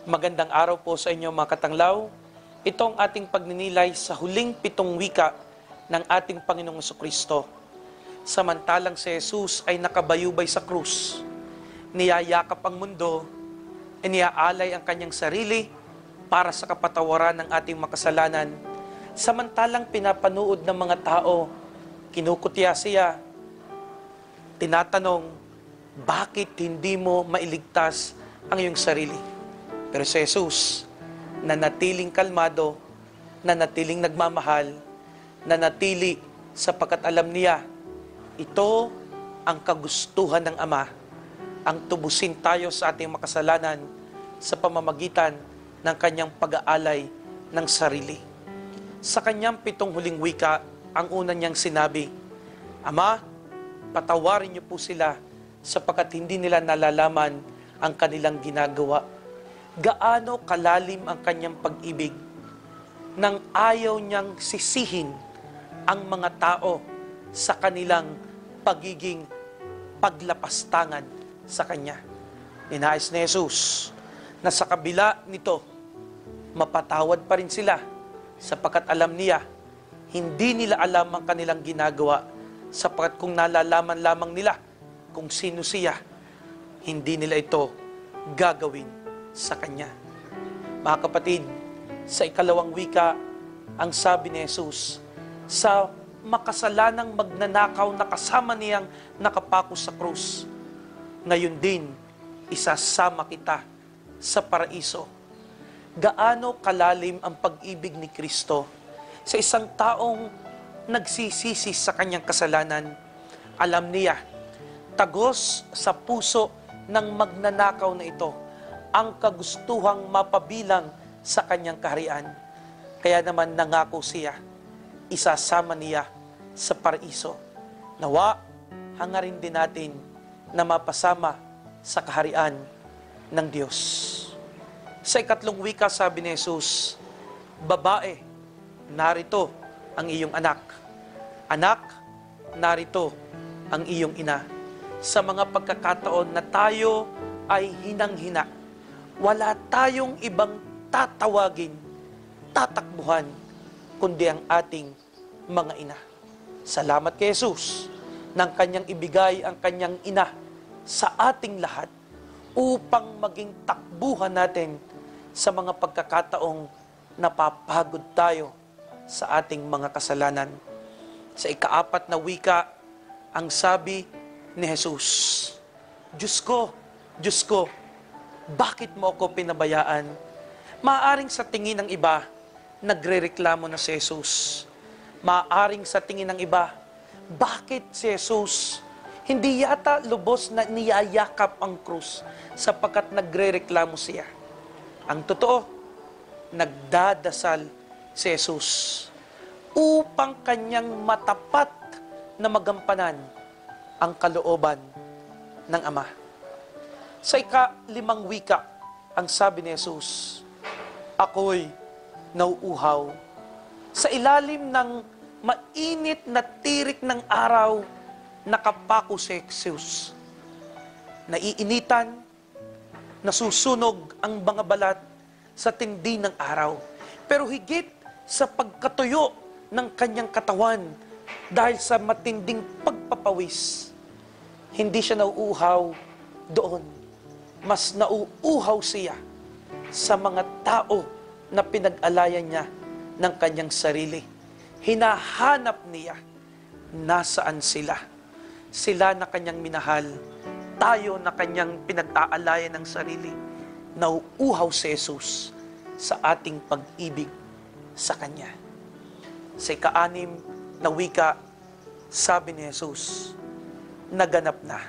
Magandang araw po sa inyo mga katanglaw. Ito ang ating pagninilay sa huling 7 wika ng ating Panginoong Jesucristo. Samantalang si Jesus ay nakabayubay sa krus, niyayakap ang mundo, iniaalay ang kanyang sarili para sa kapatawaran ng ating makasalanan. Samantalang pinapanood ng mga tao, kinukutya siya, tinatanong, bakit hindi mo mailigtas ang iyong sarili? Pero si Jesus, nanatiling kalmado, nanatiling nagmamahal, nanatili sapagkat alam niya, ito ang kagustuhan ng Ama, ang tubusin tayo sa ating makasalanan sa pamamagitan ng kanyang pag-aalay ng sarili. Sa kanyang 7 huling wika, ang una niyang sinabi, Ama, patawarin niyo po sila sapagkat hindi nila nalalaman ang kanilang ginagawa. Gaano kalalim ang kanyang pag-ibig nang ayaw niyang sisihin ang mga tao sa kanilang pagiging paglapastangan sa kanya. Ninais ni Jesus na sa kabila nito, mapatawad pa rin sila sapagkat alam niya, hindi nila alam ang kanilang ginagawa sapagkat kung nalalaman lamang nila kung sino siya, hindi nila ito gagawin sa Kanya. Mga kapatid, sa 2 wika, ang sabi ni Jesus, sa makasalanang magnanakaw na kasama niyang nakapako sa krus, ngayon din, isasama kita sa paraiso. Gaano kalalim ang pag-ibig ni Kristo sa isang taong nagsisisi sa kanyang kasalanan. Alam niya, tagos sa puso ng magnanakaw na ito, ang kagustuhang mapabilang sa kanyang kaharian. Kaya naman nangako siya, isasama niya sa paraiso. Nawa, hangarin din natin na mapasama sa kaharian ng Diyos. Sa 2 wika sabi ni Jesus, Babae, narito ang iyong anak. Anak, narito ang iyong ina. Sa mga pagkakataon na tayo ay hinang-hina, wala tayong ibang tatawagin, tatakbuhan, kundi ang ating mga ina. Salamat kay Jesus nang kanyang ibigay ang kanyang ina sa ating lahat upang maging takbuhan natin sa mga pagkakataong napapagod tayo sa ating mga kasalanan. Sa 4 na wika, ang sabi ni Jesus, Diyos ko, bakit mo ako pinabayaan? Maaring sa tingin ng iba, nagrereklamo na si Jesus. Maaring sa tingin ng iba, bakit si Jesus hindi yata lubos na niyayakap ang krus sapagkat nagrereklamo siya? Ang totoo, nagdadasal si Jesus upang kanyang matapat na magampanan ang kalooban ng Ama. Sa 5 wika, ang sabi ni Jesus, Ako'y nauuhaw. Sa ilalim ng mainit na tirik ng araw, nakapako si Jesus. Naiinitan, nasusunog ang mga balat sa tindi ng araw. Pero higit sa pagkatuyo ng kanyang katawan dahil sa matinding pagpapawis, hindi siya nauuhaw doon. Mas nauuhaw siya sa mga tao na pinag-alayan niya ng kanyang sarili. Hinahanap niya, nasaan sila? Sila na kanyang minahal, tayo na kanyang pinag-aalayan ng sarili. Nauuhaw si Jesus sa ating pag-ibig sa Kanya. Sa 6 na wika, sabi ni Jesus, naganap na,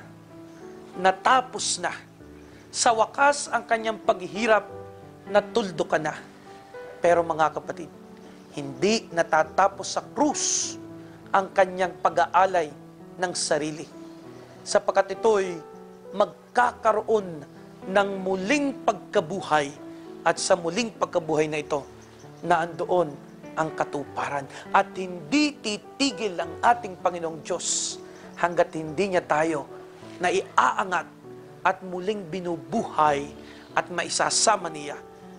natapos na, sa wakas ang kanyang paghihirap, natuldo ka na. Pero mga kapatid, hindi natatapos sa krus ang kanyang pag-aalay ng sarili. Sapagkat ito'y magkakaroon ng muling pagkabuhay at sa muling pagkabuhay na ito, naandoon ang katuparan. At hindi titigil ang ating Panginoong Diyos hanggat hindi niya tayo na iaangat at muling binubuhay at maisasama niya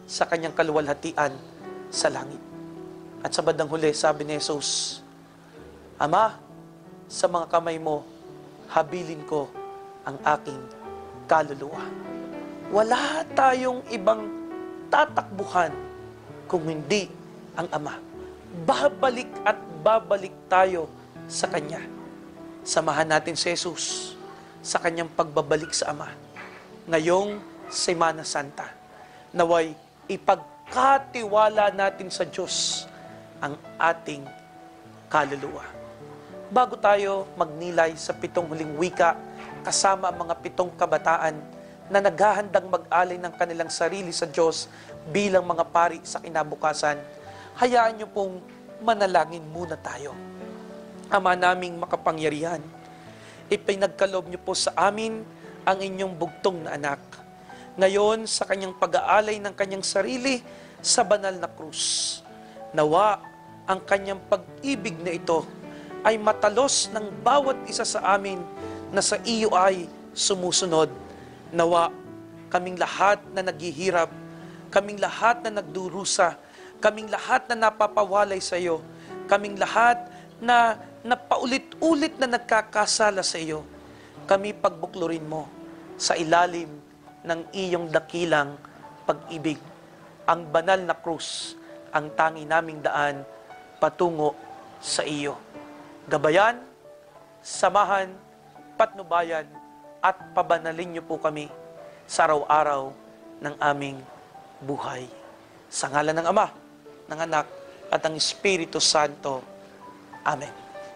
sa kanyang kaluwalhatian sa langit. At sa bandang huli, sabi ni Jesus, Ama, sa mga kamay mo, habilin ko ang aking kaluluwa. Wala tayong ibang tatakbuhan kung hindi ang Ama. Babalik at babalik tayo sa Kanya. Samahan natin si Jesus sa Kanyang pagbabalik sa Ama. Ngayong Semana Santa, naway ipagkatiwala natin sa Diyos ang ating kaluluwa. Bago tayo magnilay sa 7 huling wika, kasama ang mga 7 kabataan na naghahandang mag-alay ng kanilang sarili sa Diyos bilang mga pari sa kinabukasan, hayaan niyo pong manalangin muna tayo. Ama naming makapangyarihan, ipinagkaloob niyo po sa amin ang inyong bugtong na anak. Ngayon, sa kanyang pag-aalay ng kanyang sarili sa banal na krus, nawa ang kanyang pag-ibig na ito ay matalos ng bawat isa sa amin na sa iyo ay sumusunod. Nawa kaming lahat na naghihirap, kaming lahat na nagdurusa, kaming lahat na napapawalay sa iyo, kaming lahat na napaulit-ulit na nagkakasala sa iyo, kami pagbuklurin mo sa ilalim ng iyong dakilang pag-ibig. Ang banal na krus, ang tangi naming daan patungo sa iyo. Gabayan, samahan, patnubayan, at pabanalin niyo po kami sa araw-araw ng aming buhay. Sa ngalan ng Ama, ng Anak, at ng Espiritu Santo. Amen.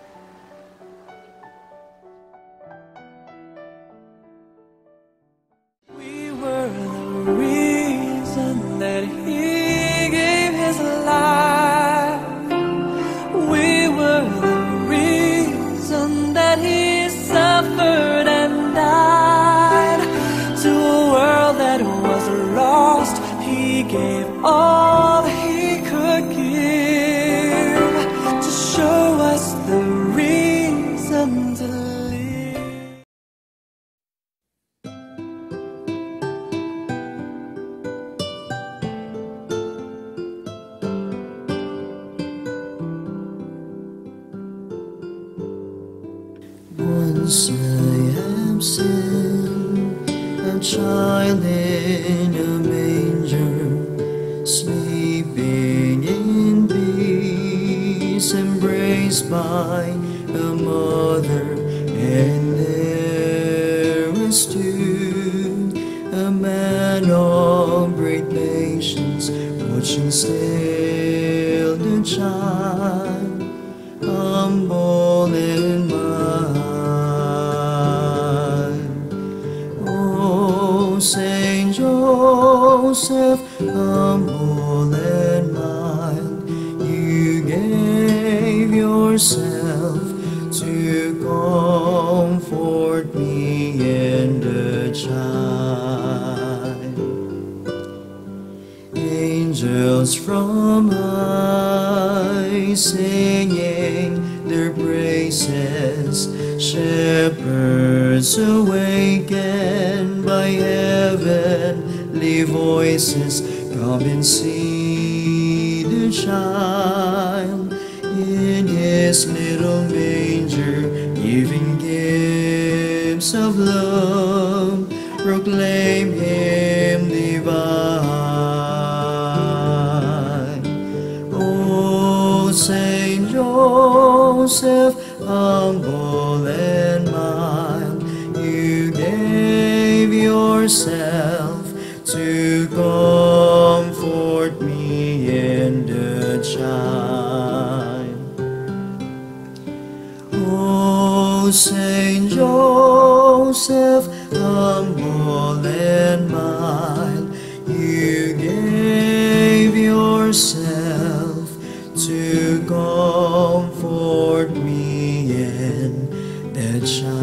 We were the reason that He gave His life. We were the reason that He suffered and died. To a world that was lost, He gave all He could give to show us the reason to live. Once I am sin, a child in a manger, sleeping in peace, embraced by a mother, and there stood a man of great patience, watching still the child, humble and mild. Oh, Saint Joseph, humble and mild, you gave yourself to comfort me and the child. Angels from high singing their praises, shepherds awakened by heavenly voices, come and see the child in his little manger, giving gifts of love, proclaim him divine. Oh, Saint Joseph, humble and mild, you gave yourself to comfort me and the child. Oh, Saint Joseph, humble and mild, you gave yourself to comfort me and the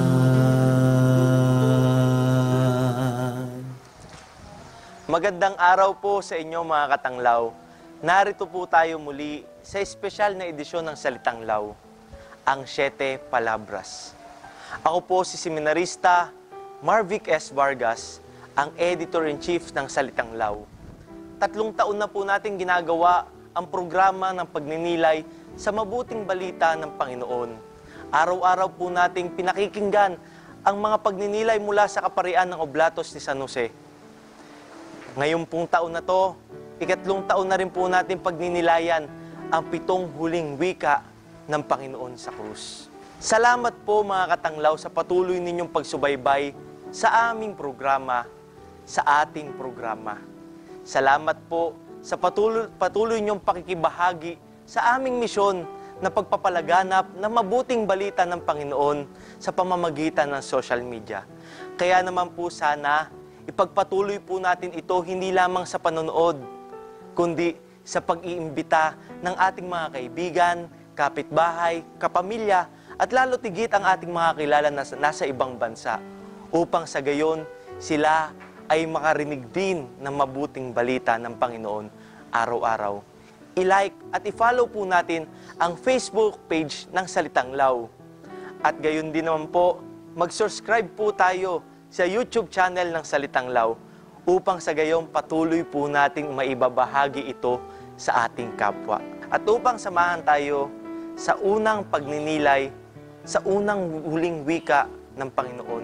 child. Magandang araw po sa inyo mga katanglaw. Narito po tayo muli sa espesyal na edisyon ng Salitang Law, ang 7 Palabras. Ako po si Seminarista Marvic S. Vargas, ang Editor-in-Chief ng Salitang Law. 3 taon na po natin ginagawa ang programa ng pagninilay sa mabuting balita ng Panginoon. Araw-araw po nating pinakikinggan ang mga pagninilay mula sa kaparian ng Oblatos ni San Jose. Ngayong pong taon na to, 3 taon na rin po natin pagninilayan ang 7 huling wika ng Panginoon sa krus. Salamat po mga katanglaw sa patuloy ninyong pagsubaybay sa aming programa, sa ating programa. Salamat po sa patuloy ninyong pakikibahagi sa aming misyon na pagpapalaganap ng mabuting balita ng Panginoon sa pamamagitan ng social media. Kaya naman po sana, ipagpatuloy po natin ito hindi lamang sa panonood, kundi sa pag-iimbita ng ating mga kaibigan, kapitbahay, kapamilya, at lalo tigit ang ating mga kilala na nasa ibang bansa, upang sa gayon sila ay makarinig din ng mabuting balita ng Panginoon araw-araw. I-like at i-follow po natin ang Facebook page ng Salitang Law. At gayon din naman po, mag-subscribe po tayo sa YouTube channel ng Salitang Law upang sa gayon patuloy po nating maibabahagi ito sa ating kapwa. At upang samahan tayo sa unang pagninilay, sa unang huling wika ng Panginoon.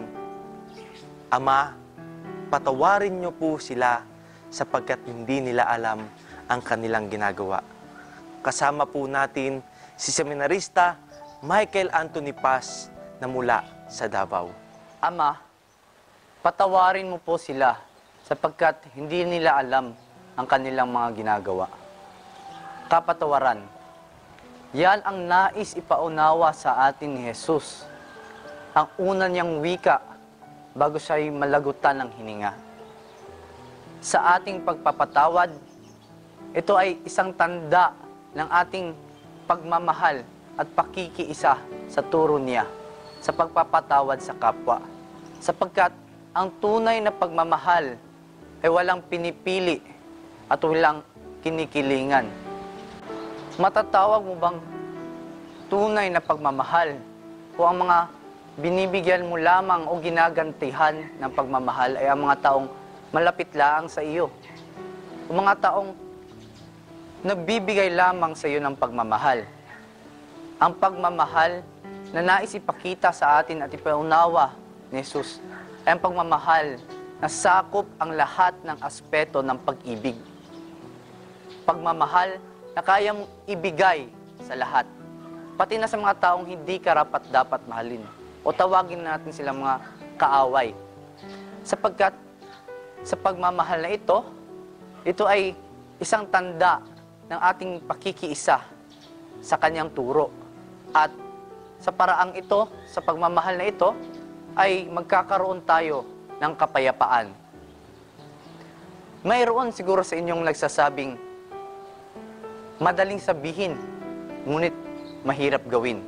Ama, patawarin niyo po sila sapagkat hindi nila alam ang kanilang ginagawa. Kasama po natin si Seminarista Michael Anthony Paz na mula sa Davao. Ama, patawarin mo po sila sapagkat hindi nila alam ang kanilang mga ginagawa. Kapatawaran, yan ang nais ipaunawa sa atin ni Jesus. Ang una niyang wika bago siya'y malagutan ng hininga. Sa ating pagpapatawad, ito ay isang tanda ng ating pagmamahal at pakikiisa sa turo niya sa pagpapatawad sa kapwa. Sapagkat ang tunay na pagmamahal ay walang pinipili at walang kinikilingan. Matatawag mo bang tunay na pagmamahal o ang mga binibigyan mo lamang o ginagantihan ng pagmamahal ay ang mga taong malapit lang sa iyo? O mga taong nagbibigay lamang sa iyo ng pagmamahal. Ang pagmamahal na nais ipakita sa atin at ipaunawa ni Jesus ay ang pagmamahal na sakop ang lahat ng aspeto ng pag-ibig. Pagmamahal na kayang ibigay sa lahat, pati na sa mga taong hindi karapat-dapat mahalin o tawagin natin silang mga kaaway. Sapagkat sa pagmamahal na ito ay isang tanda ng ating pakikiisa sa kanyang turo. At sa paraang ito, sa pagmamahal na ito, ay magkakaroon tayo ng kapayapaan. Mayroon siguro sa inyong nagsasabing, madaling sabihin, ngunit mahirap gawin.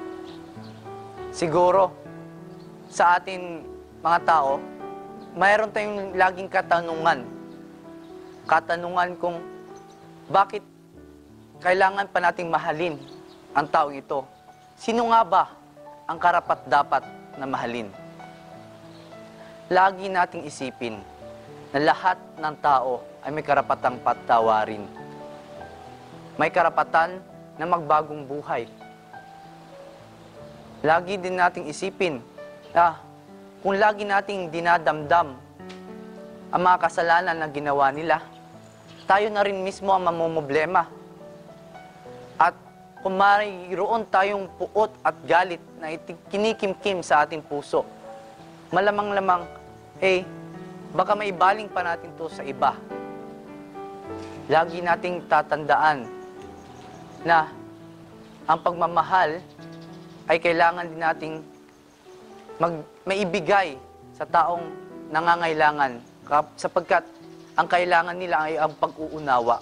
Siguro, sa atin mga tao, mayroon tayong laging katanungan. Katanungan kung bakit kailangan pa nating mahalin ang taong ito? Sino nga ba ang karapat-dapat na mahalin? Lagi nating isipin na lahat ng tao ay may karapatang patawarin. May karapatan na magbagong buhay. Lagi din nating isipin na kung lagi nating dinadamdam ang mga kasalanan na ginawa nila, tayo na rin mismo ang mamumblema. At kung mayroon tayong puot at galit na kinikimkim sa ating puso, malamang-lamang, baka maibaling pa natin to sa iba. Lagi nating tatandaan na ang pagmamahal ay kailangan din nating maibigay sa taong nangangailangan sapagkat ang kailangan nila ay ang pag-uunawa.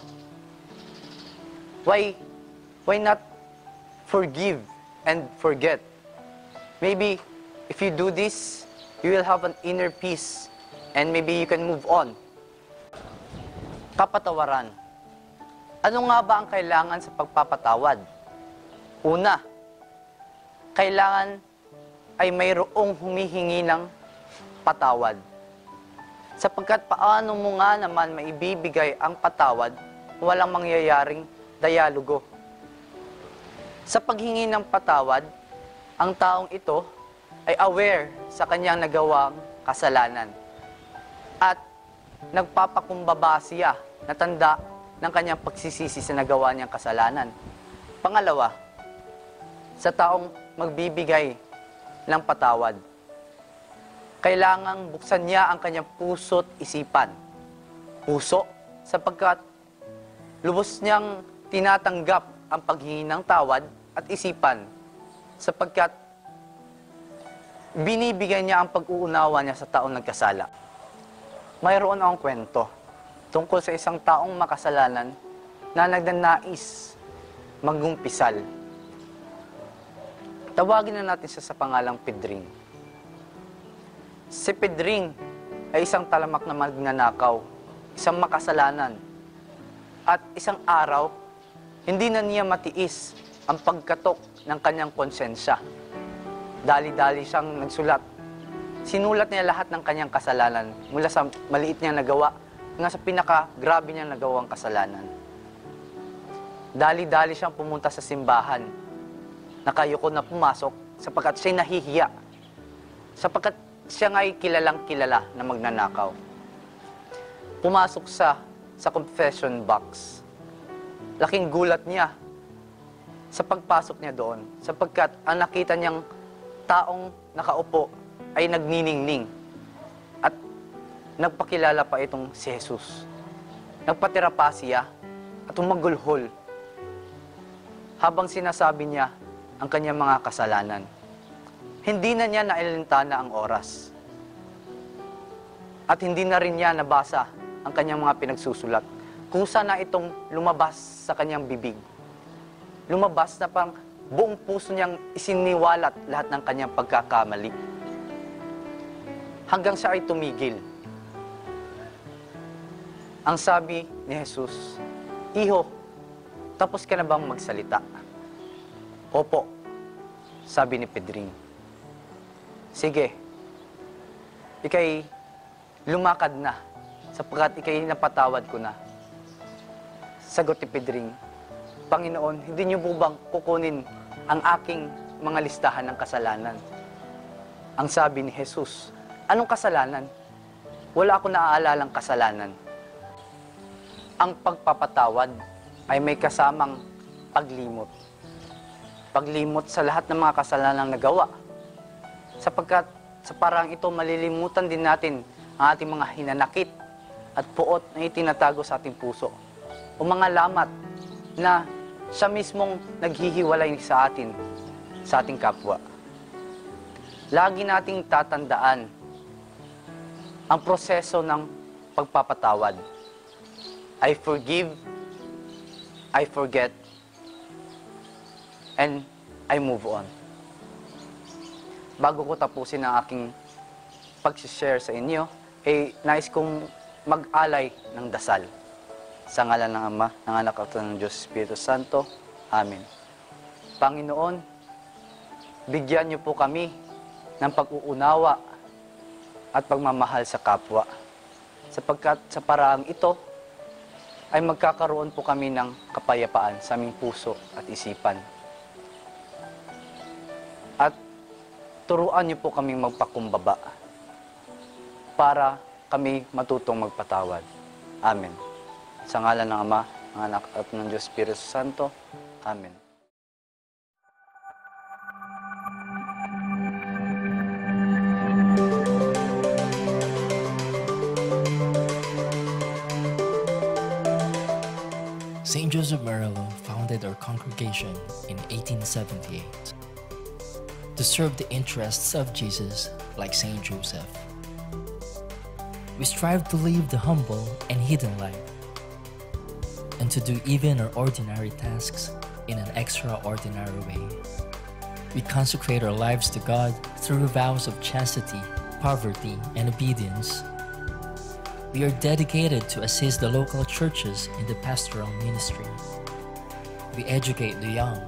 Why not forgive and forget? Maybe if you do this, you will have an inner peace and maybe you can move on. Kapatawaran. Ano nga ba ang kailangan sa pagpapatawad? Una, kailangan ay mayroong humihingi ng patawad. Sapagkat paano mo nga naman maibibigay ang patawad kung walang mangyayaring dialogo? Sa paghingi ng patawad, ang taong ito ay aware sa kanyang nagawang kasalanan at nagpapakumbaba siya na tanda ng kanyang pagsisisi sa nagawa niyang kasalanan. Pangalawa, sa taong magbibigay ng patawad, kailangang buksan niya ang kanyang puso't isipan. Puso, sapagkat lubos niyang tinatanggap ang paghingi ng tawad, at isipan, sapagkat binibigay niya ang pag-uunawa niya sa taong nagkasala. Mayroon akong kwento tungkol sa isang taong makasalanan na nagnanais magumpisal. Tawagin na natin siya sa pangalang Pedring. Si Pedring ay isang talamak na magnanakaw, isang makasalanan, at isang araw, hindi na niya matiis ang pagkatok ng kanyang konsensya. Dali-dali siyang nagsulat. Sinulat niya lahat ng kanyang kasalanan, mula sa maliit niyang nagawa, hanggang sa pinaka-grabe niyang nagawang kasalanan. Dali-dali siyang pumunta sa simbahan. Nakayuko na pumasok sapagkat siya'y nahihiya. Sapagkat siya nga'y kilalang-kilala na magnanakaw. Pumasok sa confession box. Laking gulat niya sa pagpasok niya doon, sapagkat ang nakita niyang taong nakaupo ay nagniningning at nagpakilala pa itong si Jesus. Nagpatira pa siya at umagulhol habang sinasabi niya ang kanyang mga kasalanan. Hindi na niya nailintana ang oras. At hindi na rin niya nabasa ang kanyang mga pinagsusulat. Kusa na itong lumabas sa kanyang bibig. Lumabas na pang buong puso niyang isiniwalat lahat ng kanyang pagkakamali. Hanggang siya ay tumigil. Ang sabi ni Jesus, "Iho, tapos ka na bang magsalita?" "Opo," sabi ni Pedring. "Sige, ikay lumakad na, sapagkat ikay napatawad ko na." Sagot ni Pedring, "Panginoon, hindi niyo po bang kukunin ang aking mga listahan ng kasalanan?" Ang sabi ni Jesus, "Anong kasalanan? Wala akong naaalalang kasalanan." Ang pagpapatawad ay may kasamang paglimot. Paglimot sa lahat ng mga kasalanang nagawa. Sapagkat sa parang ito, malilimutan din natin ang ating mga hinanakit at puot na itinatago sa ating puso. O mga lamat na siya mismong naghihiwalay sa atin, sa ating kapwa. Lagi nating tatandaan ang proseso ng pagpapatawad. I forgive, I forget, and I move on. Bago ko tapusin ang aking pag-share sa inyo, nais kong mag-alay ng dasal. Sa ngalan ng Ama, ng Anak at ng Diyos Espiritu Santo. Amen. Panginoon, bigyan niyo po kami ng pag-uunawa at pagmamahal sa kapwa. Sapagkat sa paraang ito, ay magkakaroon po kami ng kapayapaan sa aming puso at isipan. At turuan niyo po kaming magpakumbaba para kami matutong magpatawad. Amen. Sa ngalan ng Ama, ng Anak at ng Diyos Espiritu Santo. Amen. St. Joseph Merlo founded our congregation in 1878 to serve the interests of Jesus like St. Joseph. We strive to live the humble and hidden life and to do even our ordinary tasks in an extraordinary way. We consecrate our lives to God through vows of chastity, poverty, and obedience. We are dedicated to assist the local churches in the pastoral ministry. We educate the young.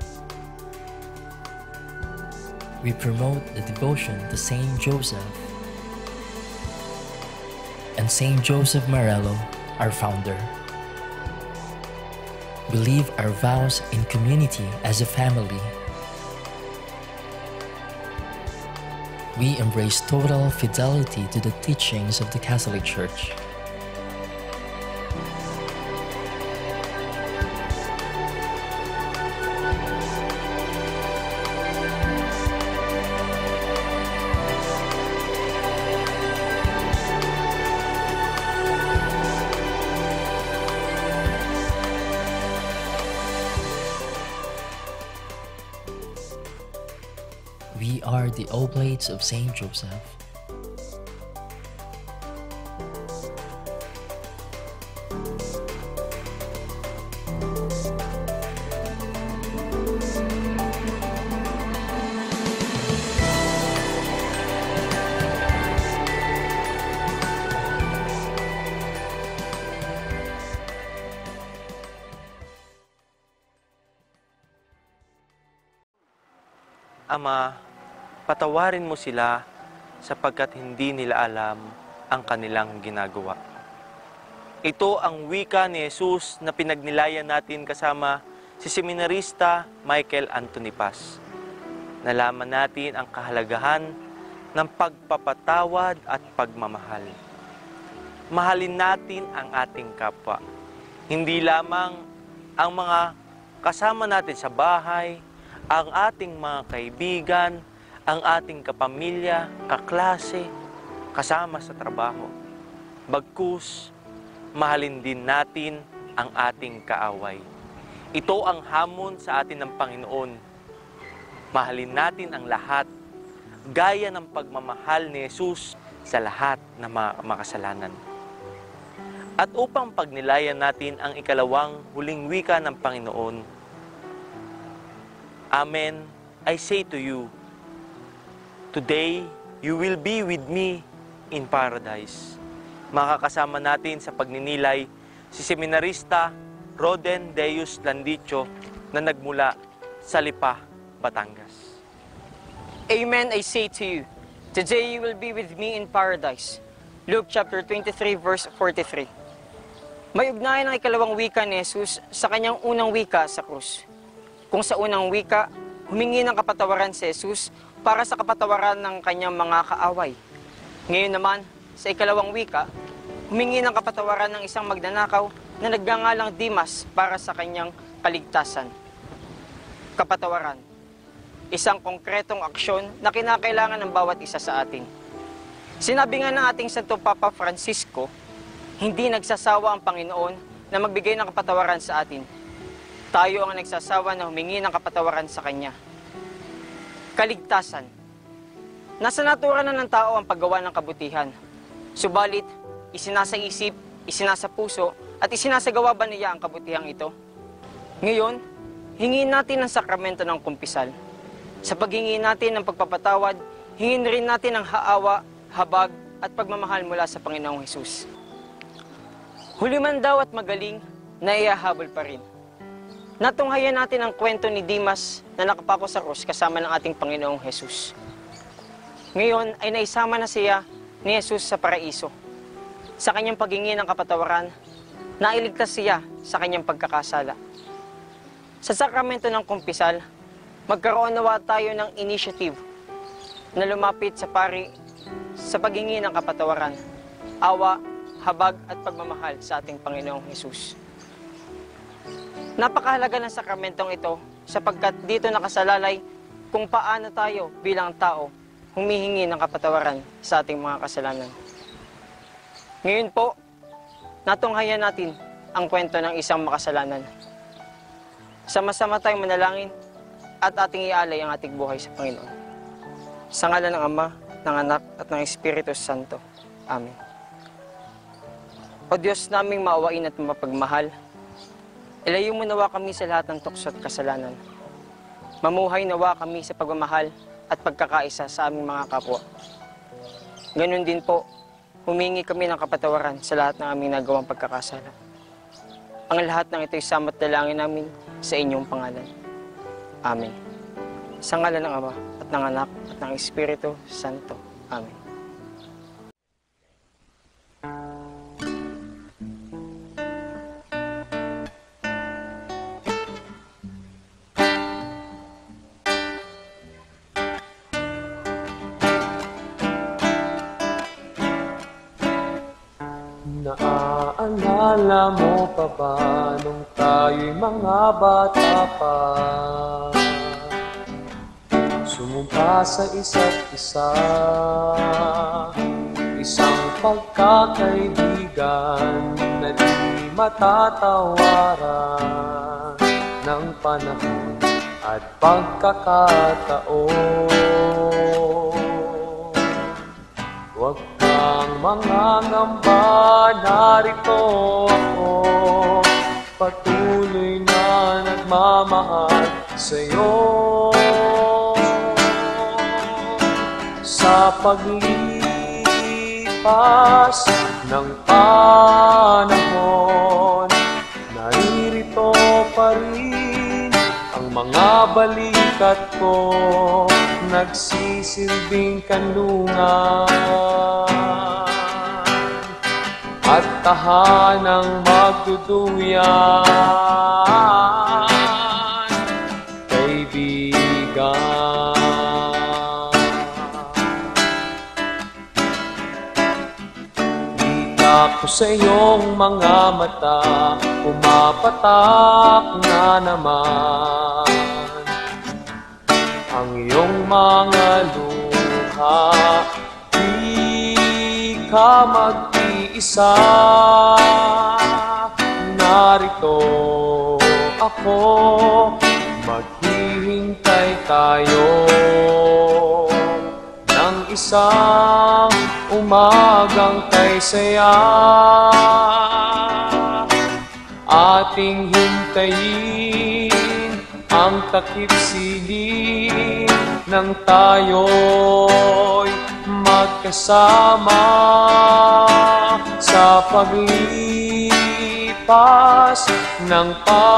We promote the devotion to Saint Joseph. and Saint Joseph Marello, our founder. We live our vows in community as a family. We embrace total fidelity to the teachings of the Catholic Church. We are the Oblates of Saint Joseph. Ama, patawarin mo sila sapagkat hindi nila alam ang kanilang ginagawa. Ito ang wika ni Jesus na pinagnilayan natin kasama si Seminarista Michael Anthony Paz. Nalaman natin ang kahalagahan ng pagpapatawad at pagmamahal. Mahalin natin ang ating kapwa. Hindi lamang ang mga kasama natin sa bahay, ang ating mga kaibigan, ang ating kapamilya, kaklase, kasama sa trabaho. Bagkus, mahalin din natin ang ating kaaway. Ito ang hamon sa atin ng Panginoon. Mahalin natin ang lahat, gaya ng pagmamahal ni Jesus sa lahat ng mga makasalanan. At upang pagnilayan natin ang ikalawang huling wika ng Panginoon, Amen, I say to you, today you will be with me in paradise. Makakasama natin sa pagninilay si Seminarista Roden Deus Landicho na nagmula sa Lipa, Batangas. Amen, I say to you, today you will be with me in paradise. Luke chapter 23, verse 43. May ugnayan ang ikalawang wika ni Jesus sa kanyang unang wika sa krus. Kung sa unang wika, humingi ng kapatawaran si Jesus para sa kapatawaran ng kanyang mga kaaway. Ngayon naman, sa ikalawang wika, humingi ng kapatawaran ng isang magnanakaw na nagngangalang Dimas para sa kanyang kaligtasan. Kapatawaran, isang konkretong aksyon na kinakailangan ng bawat isa sa atin. Sinabi nga ng ating Santo Papa Francisco, hindi nagsasawa ang Panginoon na magbigay ng kapatawaran sa atin. Tayo ang nagsasawa na humingi ng kapatawaran sa Kanya. Kaligtasan. Nasa natura na ng tao ang paggawa ng kabutihan. Subalit, isinasa isip, isinasa puso, at isinasagawa ba niya ang kabutihang ito? Ngayon, hingin natin ang sakramento ng kumpisal. Sa paghingi natin ng pagpapatawad, hingin rin natin ang haawa, habag, at pagmamahal mula sa Panginoong Hesus. Huli man daw at magaling, naihahabol pa rin. Natunghayan natin ang kwento ni Dimas na nakapako sa krus kasama ng ating Panginoong Hesus. Ngayon ay naisama na siya ni Hesus sa paraiso. Sa kanyang paghingi ng kapatawaran, nailigtas siya sa kanyang pagkakasala. Sa sakramento ng kumpisal, magkaroon nawa tayo ng initiative na lumapit sa pari sa paghingi ng kapatawaran, awa, habag at pagmamahal sa ating Panginoong Hesus. Napakahalaga ng sakramentong ito sapagkat dito nakasalalay kung paano tayo bilang tao humihingi ng kapatawaran sa ating mga kasalanan. Ngayon po, natunghayan natin ang kwento ng isang makasalanan. Sama-sama tayong manalangin at ating ialay ang ating buhay sa Panginoon. Sa ngalan ng Ama, ng Anak at ng Espiritu Santo. Amen. O Diyos naming maawain at mapagmahal, ilayo mo nawa kami sa lahat ng tukso at kasalanan. Mamuhay nawa kami sa pagmamahal at pagkakaisa sa aming mga kapwa. Ganon din po, humingi kami ng kapatawaran sa lahat ng aming nagawang pagkakasala. Ang lahat ng ito'y samot dalangin namin sa inyong pangalan. Amen. Sa ngalan ng Ama at ng Anak at ng Espiritu Santo. Amen. Naaalala mo pa ba nung tayo'y mga bata pa? Sumumpa sa isa't isa, isang pagkakaibigan na di matatawaran ng panahon at pagkakataon. Huwag kang mangangamba, narito ako, patuloy na nagmamahal sa'yo. Sa paglipas ng panahon, naririto pa rin ang mga balikat ko, nagsisilbing kanlungan at tahanang magduduyan, kaibigan. Kita ko sa iyong mga mata, pumapatak na naman ang iyong mga luha. Di ka mag-iisa, narito ako, maghihintay tayo ng isang umagang kay saya. Ating hintayin ang takip siling nang tayo'y magkasama. Sa paglipas ng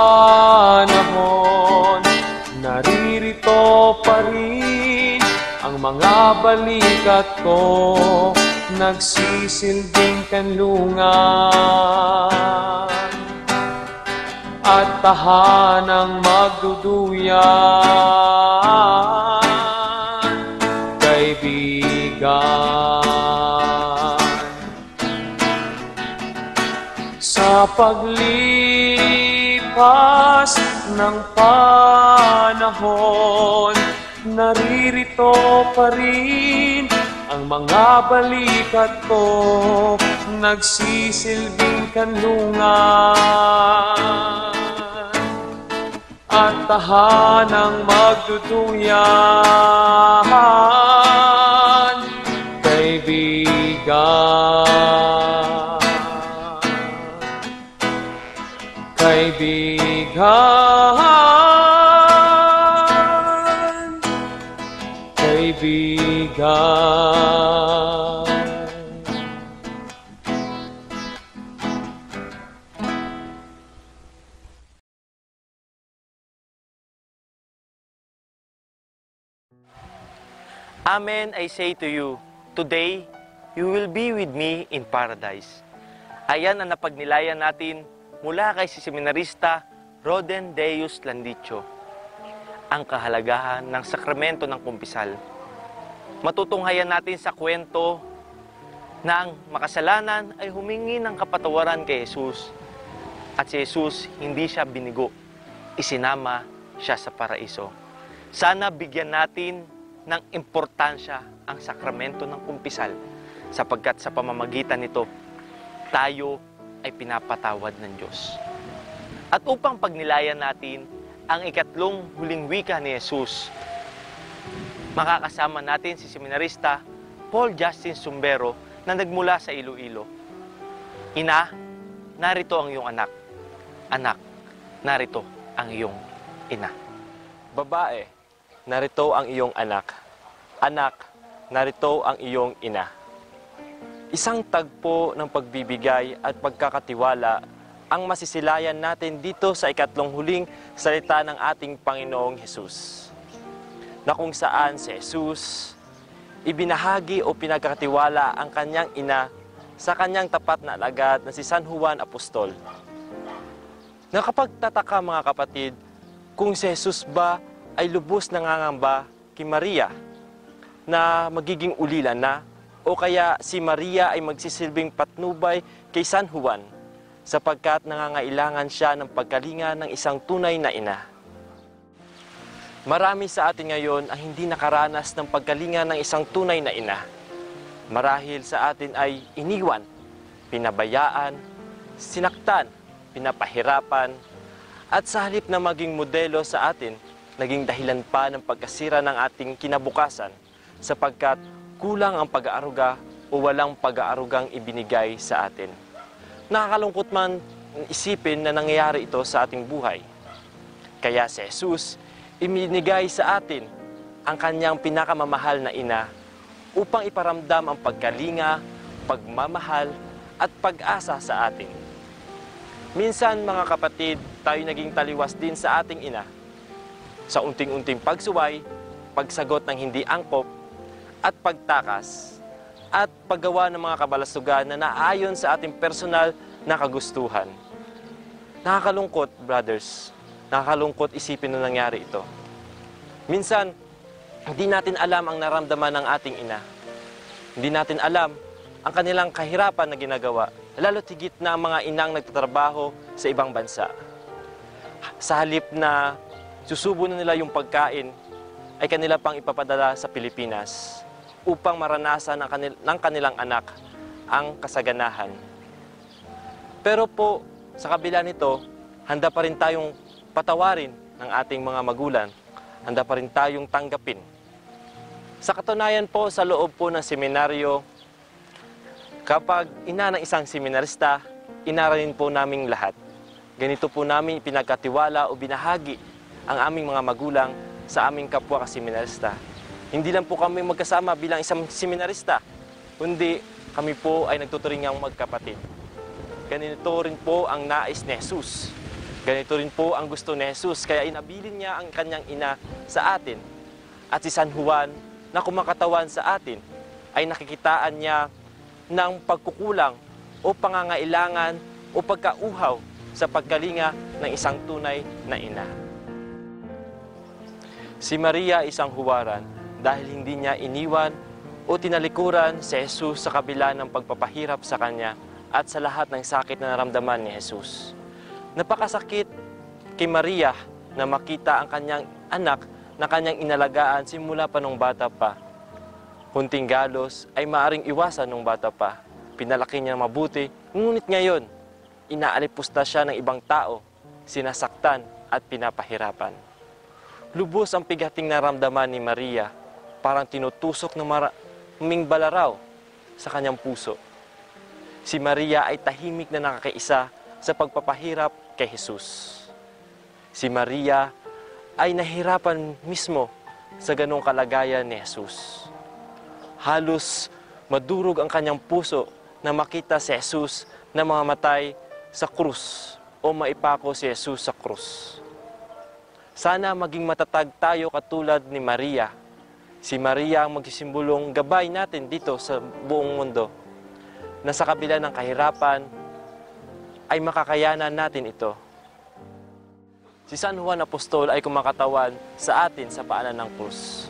panahon, naririto pa rin ang mga balikat ko, nagsisilbing kanlungan at tahanang magduduyan, kaibigan. Sa paglipas ng panahon, naririto pa rin ang mga balikat ko, nagsisilbing kanlungan at tahanang magduduyan, kaibigan. Kaibigan, kaibigan. Amen, I say to you, today, you will be with me in paradise. Ayan ang napagnilayan natin mula kay Seminarista Roden Deus Landicho, ang kahalagahan ng sakramento ng kumpisal. Matutunghayan natin sa kwento na ang makasalanan ay humingi ng kapatawaran kay Jesus. At si Jesus, hindi siya binigo, isinama siya sa paraiso. Sana bigyan natin ng importansya ang sakramento ng kumpisal, sapagkat sa pamamagitan nito, tayo ay pinapatawad ng Diyos. At upang pagnilayan natin ang ikatlong huling wika ni Jesus, makakasama natin si Seminarista Paul Justin Sumbero na nagmula sa Iloilo. Ina, narito ang iyong anak. Anak, narito ang iyong ina. Babae, narito ang iyong anak. Anak, narito ang iyong ina. Isang tagpo ng pagbibigay at pagkakatiwala ang masisilayan natin dito sa ikatlong huling salita ng ating Panginoong Hesus, na kung saan si Jesus ibinahagi o pinagkatiwala ang kanyang ina sa kanyang tapat na alagad na si San Juan Apostol. Nakapagtataka mga kapatid, kung si Jesus ba ay lubos nangangamba kay Maria na magiging ulila na, o kaya si Maria ay magsisilbing patnubay kay San Juan sapagkat nangangailangan siya ng pagkalinga ng isang tunay na ina. Marami sa atin ngayon ang hindi nakaranas ng pagkalinga ng isang tunay na ina. Marahil sa atin ay iniwan, pinabayaan, sinaktan, pinapahirapan, at sa halip na maging modelo sa atin, naging dahilan pa ng pagkasira ng ating kinabukasan sapagkat kulang ang pag-aaruga o walang pag-aarugang ibinigay sa atin. Nakakalungkot man isipin na nangyayari ito sa ating buhay. Kaya si Jesus, ibinigay sa atin ang kanyang pinakamamahal na ina upang iparamdam ang pagkalinga, pagmamahal, at pag-asa sa atin. Minsan mga kapatid, tayo naging taliwas din sa ating ina. Sa unting-unting pagsuway, pagsagot ng hindi angkop, at pagtakas, at paggawa ng mga kabalasugan na naayon sa ating personal na kagustuhan. Nakakalungkot, brothers. Nakakalungkot isipin na nangyari ito. Minsan, hindi natin alam ang naramdaman ng ating ina. Hindi natin alam ang kanilang kahirapan na ginagawa, lalo't higit na ang mga inang nagtatrabaho sa ibang bansa. Sa halip na susubo na nila yung pagkain, ay kanila pang ipapadala sa Pilipinas upang maranasan ng kanilang anak ang kasaganahan. Pero po, sa kabila nito, handa pa rin tayong patawarin ng ating mga magulang. Handa pa rin tayong tanggapin. Sa katunayan po, sa loob po ng seminaryo, kapag ina ng isang seminarista, ina rin po naming lahat. Ganito po namin ipinagkatiwala o binahagi ang aming mga magulang sa aming kapwa ka-seminarista. Hindi lang po kami magkasama bilang isang seminarista, kundi kami po ay nagtuturingang magkapatid. Ganito rin po ang nais ni Jesus. Ganito rin po ang gusto ni Jesus, kaya inabilin niya ang kanyang ina sa atin. At si San Juan, na kumakatawan sa atin, ay nakikitaan niya ng pagkukulang o pangangailangan o pagkauhaw sa pagkalinga ng isang tunay na ina. Si Maria isang huwaran dahil hindi niya iniwan o tinalikuran si Jesus sa kabila ng pagpapahirap sa kanya at sa lahat ng sakit na naramdaman ni Jesus. Napakasakit kay Maria na makita ang kanyang anak na kanyang inalagaan simula pa nung bata pa. Kunting galos ay maaring iwasan nung bata pa. Pinalaki niya mabuti, ngunit ngayon, inaalipusta siya ng ibang tao, sinasaktan at pinapahirapan. Lubos ang pigating naramdaman ni Maria, parang tinutusok ng maraming balaraw sa kanyang puso. Si Maria ay tahimik na nakakaisa sa pagpapahirap kay Jesus. Si Maria ay nahirapan mismo sa ganong kalagayan ni Jesus. Halos madurog ang kanyang puso na makita si Jesus na mamamatay sa krus o maipako si Jesus sa krus. Sana maging matatag tayo katulad ni Maria. Si Maria ang magsisimbolong gabay natin dito sa buong mundo, na sa kabila ng kahirapan ay makakayanan natin ito. Si San Juan Apostol ay kumakatawan sa atin sa paanan ng krus.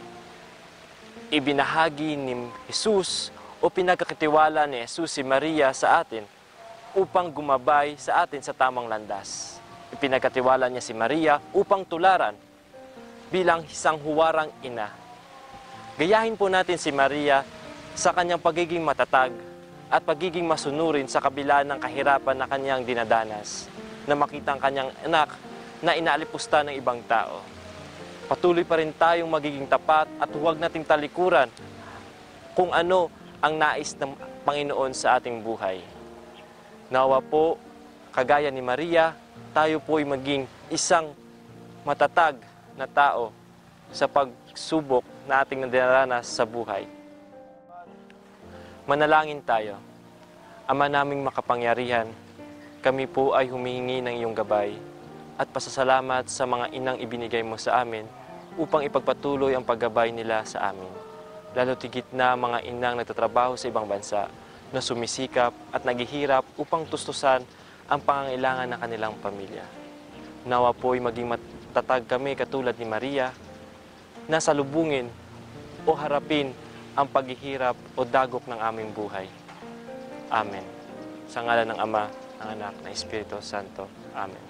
Ibinahagi ni Jesus o pinagkakatiwala ni Jesus si Maria sa atin upang gumabay sa atin sa tamang landas. Ipinagkatiwala niya si Maria upang tularan bilang isang huwarang ina. Gayahin po natin si Maria sa kanyang pagiging matatag at pagiging masunurin sa kabila ng kahirapan na kanyang dinadanas, na makita ang kanyang anak na inaalipusta ng ibang tao. Patuloy pa rin tayong magiging tapat at huwag nating talikuran kung ano ang nais ng Panginoon sa ating buhay. Nawa po, kagaya ni Maria, tayo po ay maging isang matatag na tao sa pagsubok na ating nadaranas sa buhay. Manalangin tayo. Ama naming makapangyarihan, kami po ay humihingi ng iyong gabay at pasasalamat sa mga inang ibinigay mo sa amin upang ipagpatuloy ang paggabay nila sa amin. Lalo tigit na mga inang nagtatrabaho sa ibang bansa, na sumisikap at naghihirap upang tustusan ang pangangailangan ng kanilang pamilya. Nawa po'y maging matatag kami katulad ni Maria na salubungin o harapin ang paghihirap o dagok ng aming buhay. Amen. Sa ngalan ng Ama, ng Anak, ng Espiritu Santo. Amen.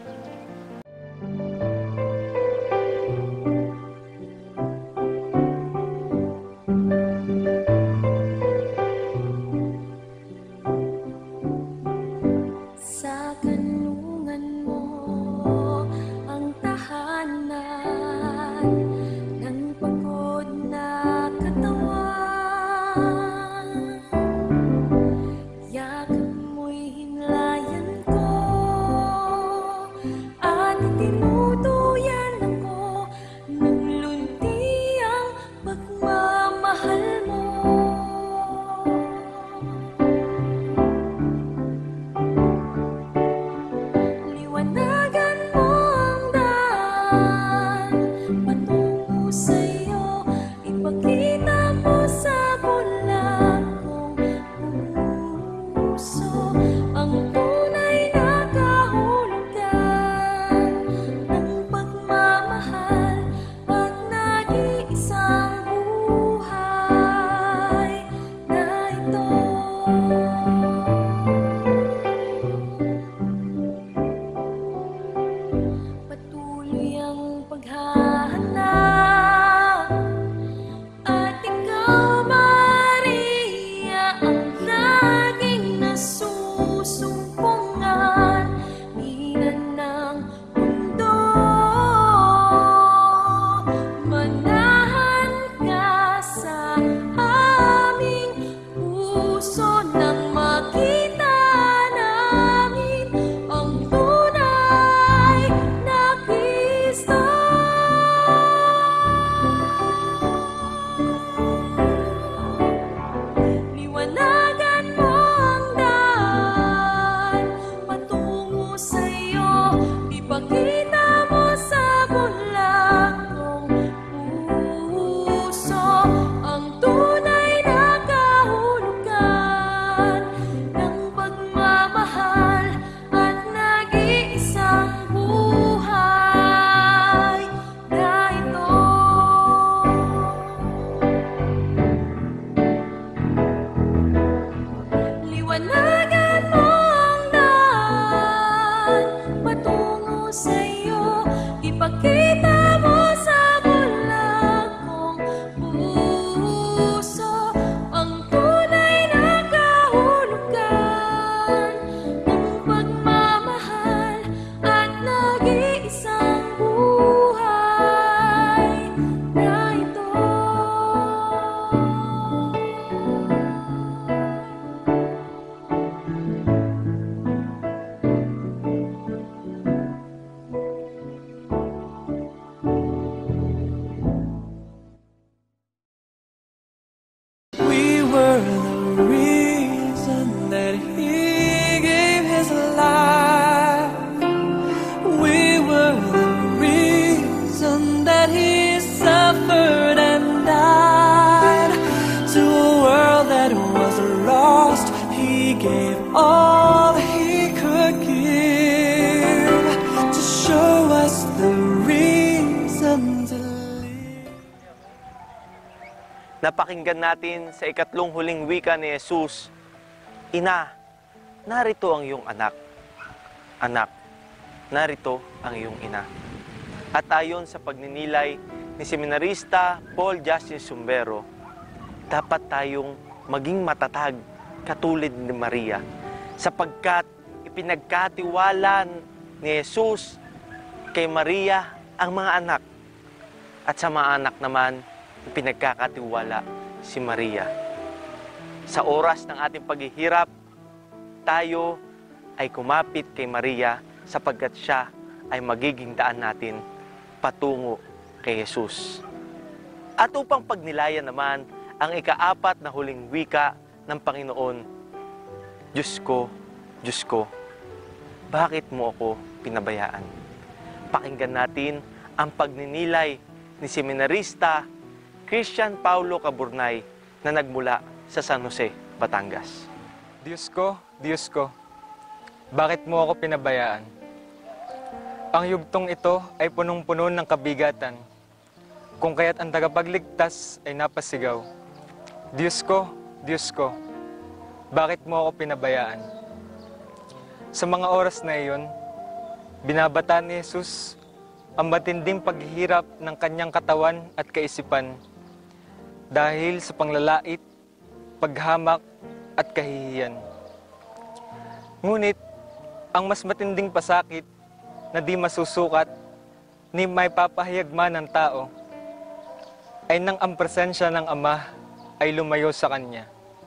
Sa kanlungan mo ang tahanan ng pagod na katawan. Yakap mo'y himlayan ko at tinutuyan ako ng luntiang pagmamahal mo. Liwanagan mo ang daan patungo sa'yo, ipakita mo sa bulag kong puso ang tunay na kahulugan ng pagmamahal at nag-iisang buhay na ito. Patuloy ang paghahanap at ikaw, Maria, ang laging nasusumpungan. Ina ng mundo, manahan ka sa aming puso nang makita namin ang tunay na Kristo. Liwanagan mo ang daan patungo sa'yo, ipakita mo sa bulag kong puso ang tunay na kahulugan ng pagmamahal at nag-iisang buhay na ito. Liwanagan mo ang daan patungo sa'yo, ipakita mo sa bulag kong puso ang tunay na kahulugan ng pagmamahal at nag-iisang buhay na ito. We were the reason that He gave His life. We were the reason that He suffered and died. To a world that was lost, He gave all He could give to show us the reason to live. Napakinggan natin sa ikatlong huling wika ni Jesus, Ina, narito ang iyong anak. Anak, narito ang iyong ina. At ayon sa pagninilay ni Seminarista Paul Justin Sumbero, dapat tayong maging matatag katulad ni Maria, sapagkat ipinagkatiwala ni Jesus kay Maria ang mga anak, at sa mga anak naman pinagkakatiwala si Maria. Sa oras ng ating paghihirap, tayo ay kumapit kay Maria sapagkat siya ay magiging daan natin patungo kay Jesus. At upang pagnilayan naman ang ikaapat na huling wika ng Panginoon, Diyos ko, bakit mo ako pinabayaan? Pakinggan natin ang pagninilay ni Seminarista Christian Paulo Caburnay na nagmula sa San Jose. Batangas. Diyos ko, bakit mo ako pinabayaan? Ang yugtong ito ay punong-puno ng kabigatan, kung kaya't ang tagapagligtas ay napasigaw. Diyos ko, bakit mo ako pinabayaan? Sa mga oras na iyon, binabata ni Jesus ang matinding paghihirap ng kanyang katawan at kaisipan dahil sa panglalait, paghamak at kahihiyan. Ngunit, ang mas matinding pasakit na di masusukat ni may papahayag man ng tao ay nang ang presensya ng Ama ay lumayo sa kanya.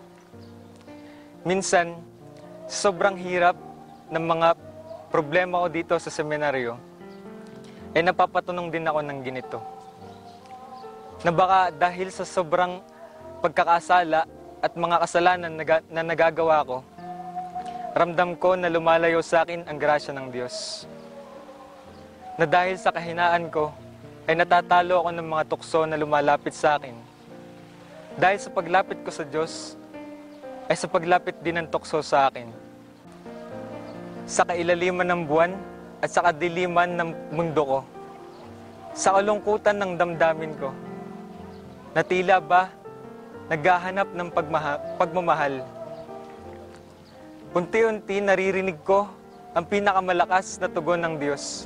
Minsan, sobrang hirap ng mga problema ko dito sa seminaryo, ay napapatunong din ako ng ganito. Na baka dahil sa sobrang pagkakasala at mga kasalanan na nagagawa ko, ramdam ko na lumalayo sa akin ang grasya ng Diyos. Na dahil sa kahinaan ko, ay natatalo ako ng mga tukso na lumalapit sa akin. Dahil sa paglapit ko sa Diyos, ay sa paglapit din ng tukso sa akin. Sa kailaliman ng buwan at sa kadiliman ng mundo ko, sa kalungkutan ng damdamin ko, na tila ba naghahanap ng pagmamahal. Unti-unti naririnig ko ang pinakamalakas na tugon ng Diyos.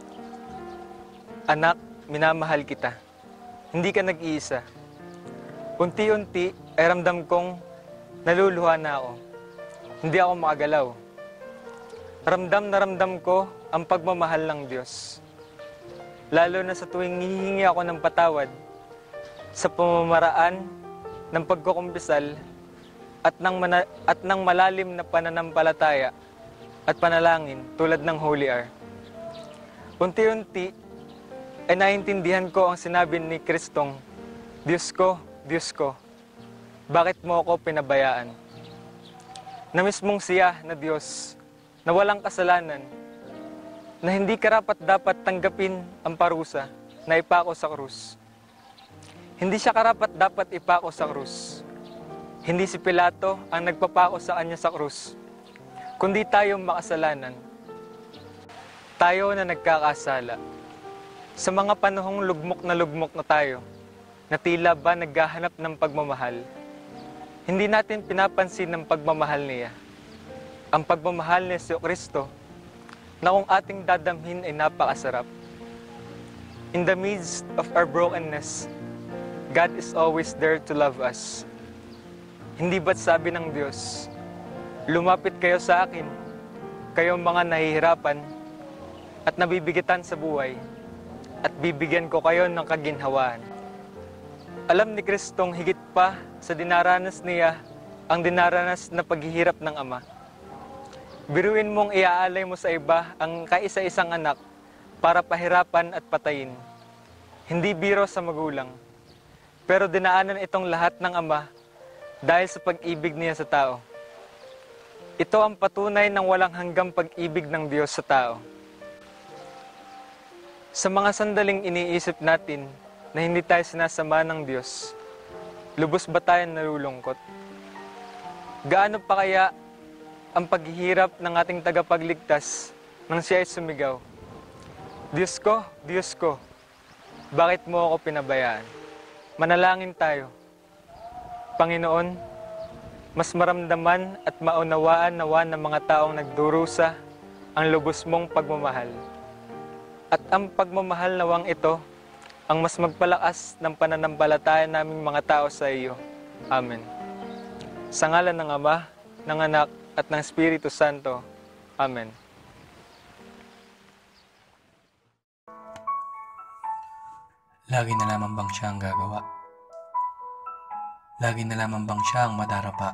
Anak, minamahal kita. Hindi ka nag-iisa. Unti-unti ay ramdam kong naluluha na ako. Hindi ako makagalaw. Ramdam na ramdam ko ang pagmamahal ng Diyos. Lalo na sa tuwing hihingi ako ng patawad sa pamamaraan ng pagkukumpisal at ng malalim na pananampalataya at panalangin tulad ng Holy Hour. Unti-unti ay naiintindihan ko ang sinabi ni Kristong, Diyos ko, bakit mo ako pinabayaan? Na mismong siya na Diyos, na walang kasalanan, na hindi karapat-dapat tanggapin ang parusa na ipako sa krus. Hindi siya karapat-dapat ipako sa krus. Hindi si Pilato ang nagpapako sa kanya sa krus, kundi tayo makasalanan. Tayo na nagkakasala. Sa mga panahong lugmok na tayo, na tila ba naghahanap ng pagmamahal, hindi natin pinapansin ang pagmamahal niya. Ang pagmamahal ni Jesucristo, na kung ating dadamhin ay napakasarap. In the midst of our brokenness, God is always there to love us. Hindi ba't sabi ng Diyos, lumapit kayo sa akin, kayong mga nahihirapan at nabibigitan sa buhay, at bibigyan ko kayo ng kaginhawaan. Alam ni Kristong higit pa sa dinaranas niya ang dinaranas na paghihirap ng Ama. Biruin mong iaalay mo sa iba ang kaisa-isang anak para pahirapan at patayin. Hindi biro sa magulang, pero dinaanan itong lahat ng Ama dahil sa pag-ibig niya sa tao. Ito ang patunay ng walang hanggang pag-ibig ng Diyos sa tao. Sa mga sandaling iniisip natin na hindi tayo sinasama ng Diyos, lubos ba tayo nalulungkot? Gaano pa kaya ang paghihirap ng ating tagapagligtas nang siya ay sumigaw, Diyos ko, bakit mo ako pinabayaan? Manalangin tayo. Panginoon, mas maramdaman at maunawaan nawa ng mga taong nagdurusa ang lubos mong pagmamahal. At ang pagmamahal nawang ito ang mas magpalakas ng pananampalataya naming mga tao sa iyo. Amen. Sa ngalan ng Ama, ng Anak, at ng Espiritu Santo. Amen. Lagi na lamang bang siya ang gagawa? Lagi na lamang bang siya ang madarapa?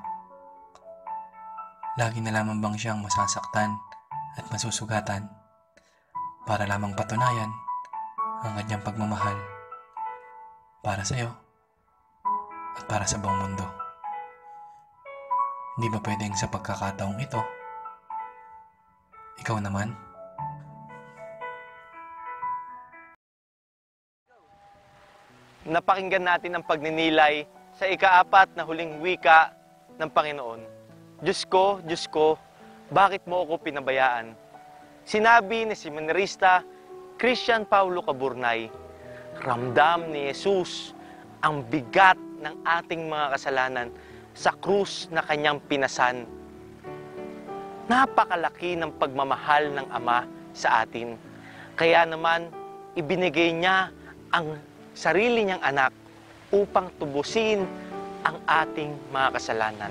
Lagi na lamang bang siyang masasaktan at masusugatan para lamang patunayan ang kanyang pagmamahal para sa iyo at para sa buong mundo? Hindi ba pwedeng sa pagkakataong ito, ikaw naman? Napakinggan natin ang pagninilay sa ika-4 na huling wika ng Panginoon, Diyos ko, bakit mo ako pinabayaan? Sinabi ni Seminarista Christian Paulo Caburnay, ramdam ni Jesus ang bigat ng ating mga kasalanan sa krus na kanyang pinasan. Napakalaki ng pagmamahal ng Ama sa atin. Kaya naman, ibinigay niya ang sarili niyang anak upang tubusin ang ating mga kasalanan.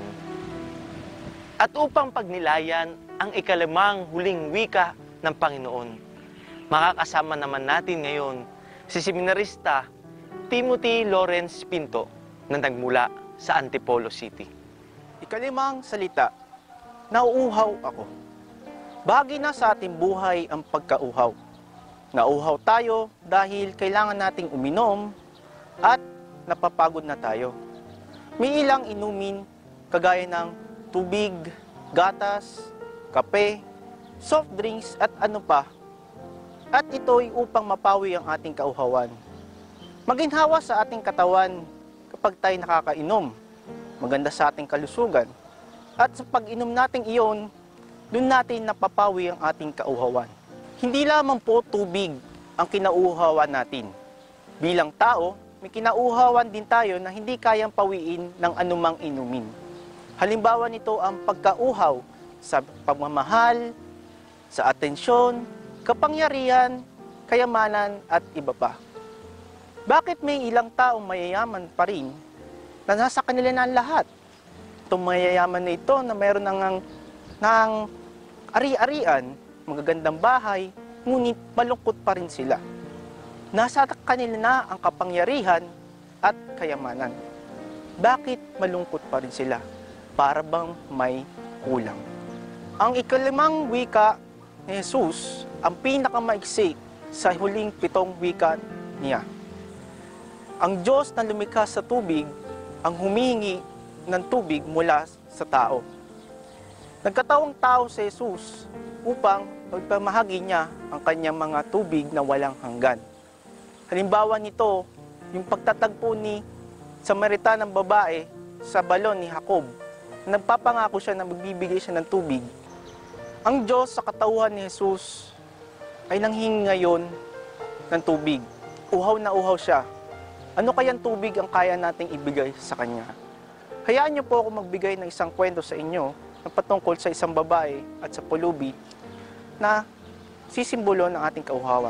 At upang pagnilayan ang ikalimang huling wika ng Panginoon, makakasama naman natin ngayon si Seminarista Timothy Lawrence Pinto na nagmula sa Antipolo City. Ikalimang salita, nauuhaw ako. Bahagi na sa ating buhay ang pagkauhaw. Nauuhaw tayo dahil kailangan nating uminom at napapagod na tayo. May ilang inumin kagaya ng tubig, gatas, kape, soft drinks at ano pa. At ito'y upang mapawi ang ating kauhawan. Maginhawa sa ating katawan kapag tayo nakakainom. Maganda sa ating kalusugan. At sa pag-inom natin iyon, doon natin napapawi ang ating kauhawan. Hindi lamang po tubig ang kinauhawan natin. Bilang tao, may kinauhawan din tayo na hindi kayang pawiin ng anumang inumin. Halimbawa nito ang pagkauhaw sa pagmamahal, sa atensyon, kapangyarihan, kayamanan at iba pa. Bakit may ilang taong mayayaman pa rin na nasa kanila na ang lahat? Itong mayayaman na ito na mayroon ng ari-arian, magagandang bahay, ngunit malungkot pa rin sila. Nasa kanila na ang kapangyarihan at kayamanan. Bakit malungkot pa rin sila? Para bang may kulang. Ang ikalimang wika ni Jesus, ang pinakamaiksi sa huling 7 wika niya. Ang Diyos na lumikha sa tubig, ang humihingi ng tubig mula sa tao. Nagkataong tao si Jesus upang magpamahagi niya ang kanyang mga tubig na walang hanggan. Halimbawa nito, yung pagtatagpo ni Samaritanang babae sa balon ni Jacob. Nagpapangako siya na magbibigay siya ng tubig. Ang Diyos sa katauhan ni Jesus ay nanghingi ngayon ng tubig. Uhaw na uhaw siya. Ano kayang tubig ang kaya nating ibigay sa Kanya? Hayaan niyo po ako magbigay ng isang kwento sa inyo na patungkol sa isang babae at sa pulubi na sisimbolo ng ating kauhawan.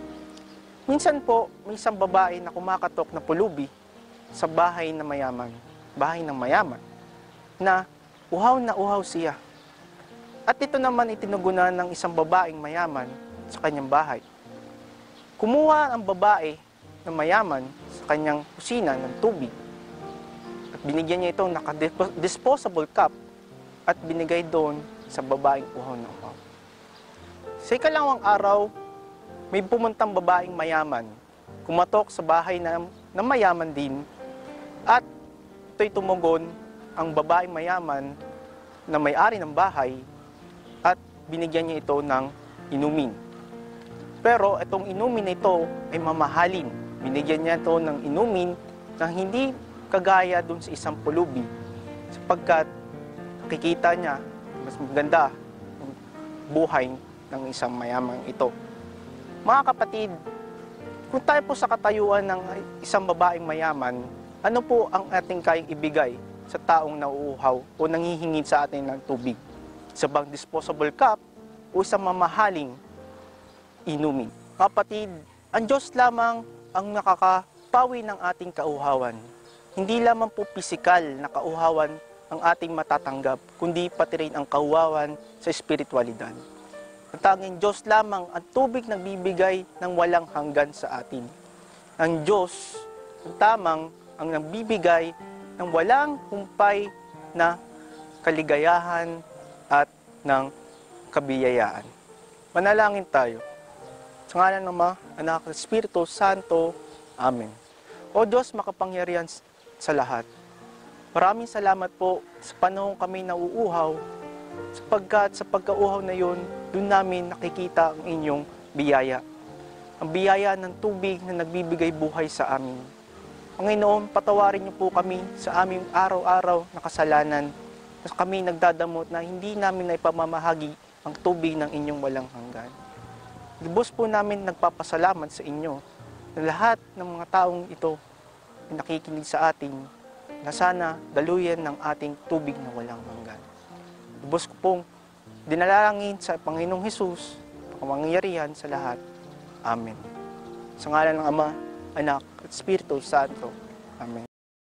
Minsan po, may isang babae na kumakatok na pulubi sa bahay ng mayaman, na uhaw siya. At ito naman itinugunan ng isang babaeng mayaman sa kanyang bahay. Kumuha ang babae na mayaman sa kanyang kusina ng tubig. At binigyan niya itong naka-disposable cup at binigay doon sa babaeng uhaw na uhaw. Sa ikalawang araw, may pumuntang babaeng mayaman, kumatok sa bahay na mayaman din, at ito'y tumugon ang babaeng mayaman na may-ari ng bahay at binigyan niya ito ng inumin. Pero itong inumin na ito ay mamahalin. Binigyan niya ito ng inumin na hindi kagaya dun sa isang pulubi, sapagkat nakikita niya mas maganda ang buhay ng isang mayamang ito. Mga kapatid, kung tayo po sa katayuan ng isang babaeng mayaman, ano po ang ating kayang ibigay sa taong nauuhaw o nangihingi sa atin ng tubig? Sa bang disposable cup o isang mamahaling inumin? Kapatid, ang Diyos lamang ang nakakapawi ng ating kauhawan. Hindi lamang po pisikal na kauhawan ang ating matatanggap, kundi pati rin ang kauhawan sa espiritualidad. Ang tanging Diyos lamang ang tubig nagbibigay ng walang hanggan sa atin. Ang Diyos, ang tamang ang nagbibigay ng walang humpay na kaligayahan at ng kabiyayaan. Manalangin tayo. Sa ngalan ng Ama, Anak at Espiritu Santo. Amen. O Diyos makapangyarihan sa lahat, maraming salamat po sa panahon kami nauuhaw, sapagkat sa pagkauhaw na yun, doon namin nakikita ang inyong biyaya. Ang biyaya ng tubig na nagbibigay buhay sa amin. Panginoon, patawarin niyo po kami sa aming araw-araw na kasalanan kami nagdadamot na hindi namin na ipamamahagi ang tubig ng inyong walang hanggan. Lubos po namin nagpapasalamat sa inyo na lahat ng mga taong ito na nakikinig sa atin na sana daluyan ng ating tubig na walang hanggan. Lubos ko pong dinalangin sa Panginoong Hesus, kamangyarihan sa lahat. Amen. Sa ngalan ng Ama, Anak, at Espiritu Santo. Amen.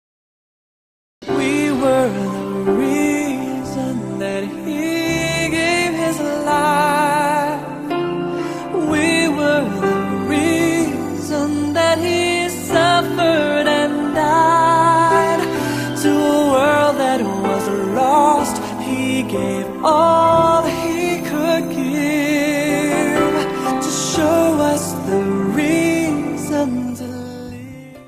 We were the reason that He gave His life. We were the reason that He suffered and died. To a world that was lost, He gave all He could give to show us the reason to live.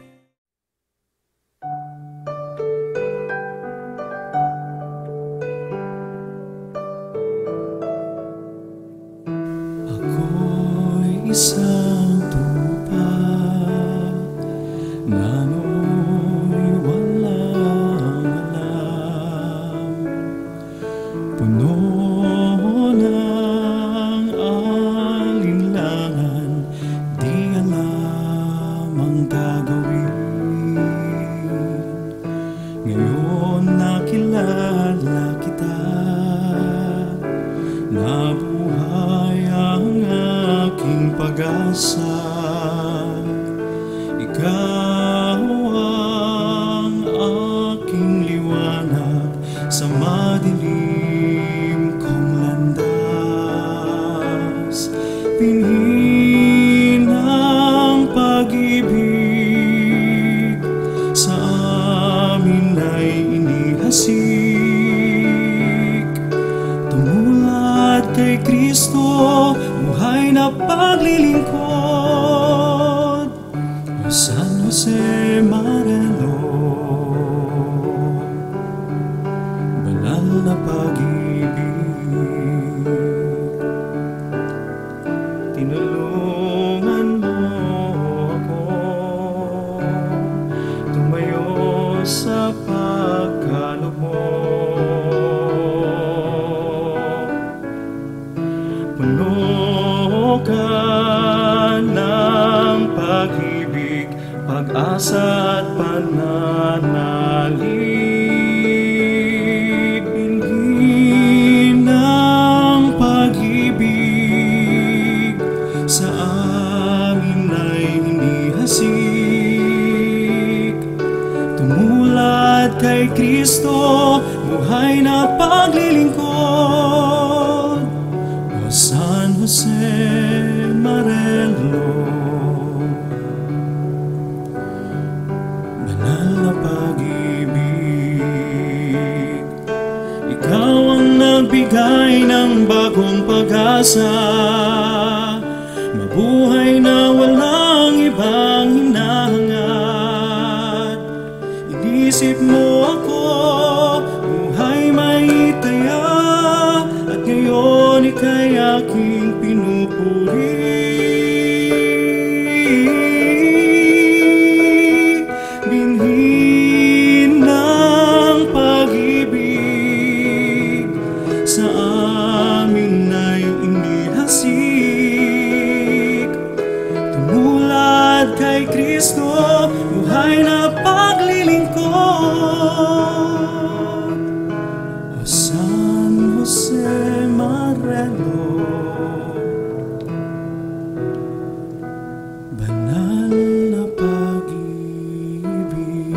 Ako'y isang tupa na nooy walang alam, puno ng alinlangan, di alam ang gagawin. Ngayon nakilala kita, nabuhay ang aking pag-asa. Ikaw ang aking liwanag sa madilim kong landas. Pinhin ang pag-ibig sa amin ay inihasik. Tumulad kay Kristo, buhay na paglilingkod. O San Jose Marelo, banal na pag-ibig. Tinulungan mo ako tumayo sa pagkalubog. Puno ka ng pag-ibig, pag-asa at pananalig. Binhi ng pag-ibig sa amin ay inihasik. Tumulad kay Kristo, buhay na paglilingkod. O San Jose Marelo, banal na pag-ibig. Ikaw ang nagbigay ng bagong pag-asa, mabuhay na walang ibang hinahangad. Inisip mo ako, buhay may taya, at ngayon ika'y aking pinupuri. Binhi ng pag-ibig sa amin ay inihasik. Tumulad kay Kristo, buhay na paglilingkod. O San Jose Marelo, banal na pag-ibig.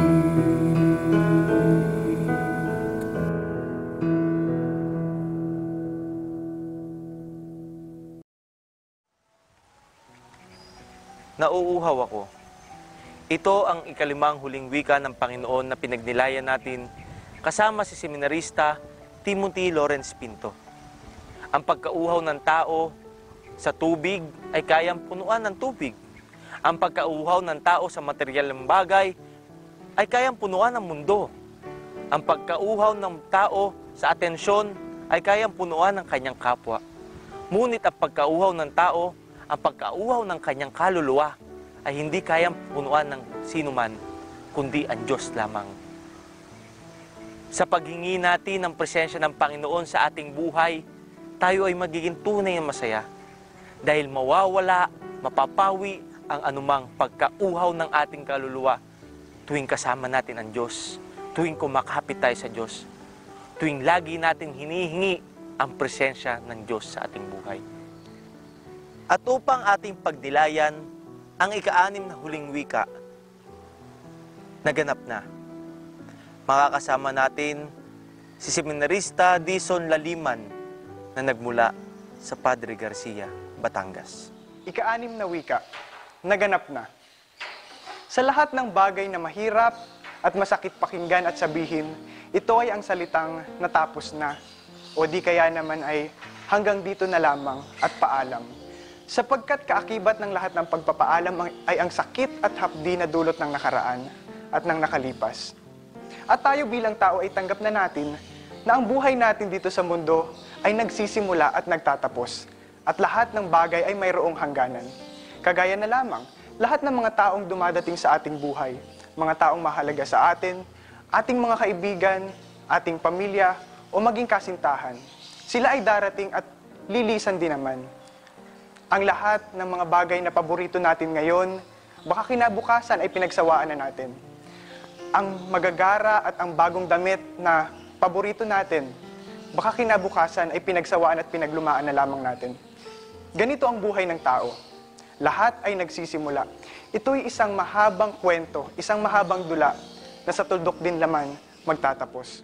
Nauuhaw ako. Ito ang ikalimang huling wika ng Panginoon na pinagnilayan natin kasama si seminarista Timothy Lawrence Pinto. Ang pagkauhaw ng tao sa tubig ay kayang punuan ng tubig. Ang pagkauhaw ng tao sa material ng bagay ay kayang punuan ng mundo. Ang pagkauhaw ng tao sa atensyon ay kayang punuan ng kanyang kapwa. Ngunit ang pagkauhaw ng tao, ang pagkauhaw ng kanyang kaluluwa ay hindi kayang punuan ng sinuman, kundi ang Diyos lamang. Sa paghingi natin ng presensya ng Panginoon sa ating buhay, tayo ay magiging tunay na masaya. Dahil mawawala, mapapawi ang anumang pagkauhaw ng ating kaluluwa tuwing kasama natin ang Diyos, tuwing kumakapit tayo sa Diyos, tuwing lagi natin hinihingi ang presensya ng Diyos sa ating buhay. At upang ating pagdilayan ang ika-6 na huling wika, naganap na. Makakasama natin si Seminarista Dison Laliman na nagmula sa Padre Garcia, Batangas. Ika-6 na wika, naganap na. Sa lahat ng bagay na mahirap at masakit pakinggan at sabihin, ito ay ang salitang natapos na. O di kaya naman ay hanggang dito na lamang at paalam. Sapagkat kaakibat ng lahat ng pagpapaalam ay ang sakit at hapdi na dulot ng nakaraan at ng nakalipas. At tayo bilang tao ay tanggap na natin na ang buhay natin dito sa mundo ay nagsisimula at nagtatapos. At lahat ng bagay ay mayroong hangganan. Kagaya na lamang, lahat ng mga taong dumadating sa ating buhay, mga taong mahalaga sa atin, ating mga kaibigan, ating pamilya, o maging kasintahan, sila ay darating at lilisan din naman. Ang lahat ng mga bagay na paborito natin ngayon, baka kinabukasan ay pinagsawaan na natin. Ang magagara at ang bagong damit na paborito natin, baka kinabukasan ay pinagsawaan at pinaglumaan na lamang natin. Ganito ang buhay ng tao. Lahat ay nagsisimula. Ito'y isang mahabang kwento, isang mahabang dula na sa tuldok din laman magtatapos.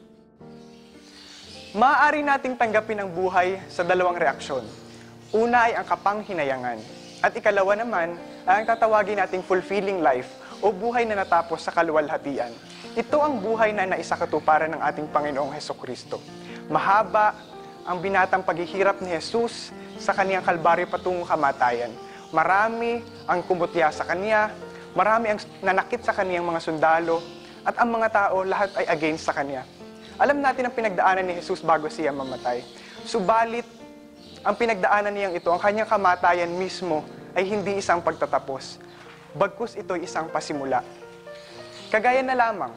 Maaari nating tanggapin ang buhay sa dalawang reaksyon. Una ay ang kapanghinayangan. At ikalawa naman ay ang tatawagin nating fulfilling life o buhay na natapos sa kaluwalhatian. Ito ang buhay na naisakatuparan ng ating Panginoong Hesukristo. Mahaba ang binatang paghihirap ni Jesus sa kaniyang kalbaryo patungong kamatayan. Marami ang kumutya sa kanya, marami ang nanakit sa kaniyang mga sundalo, at ang mga tao lahat ay against sa kanya. Alam natin ang pinagdaanan ni Jesus bago siya mamatay. Subalit, ang pinagdaanan niyang ito, ang kanyang kamatayan mismo, ay hindi isang pagtatapos. Bagkus ito'y isang pasimula. Kagaya na lamang,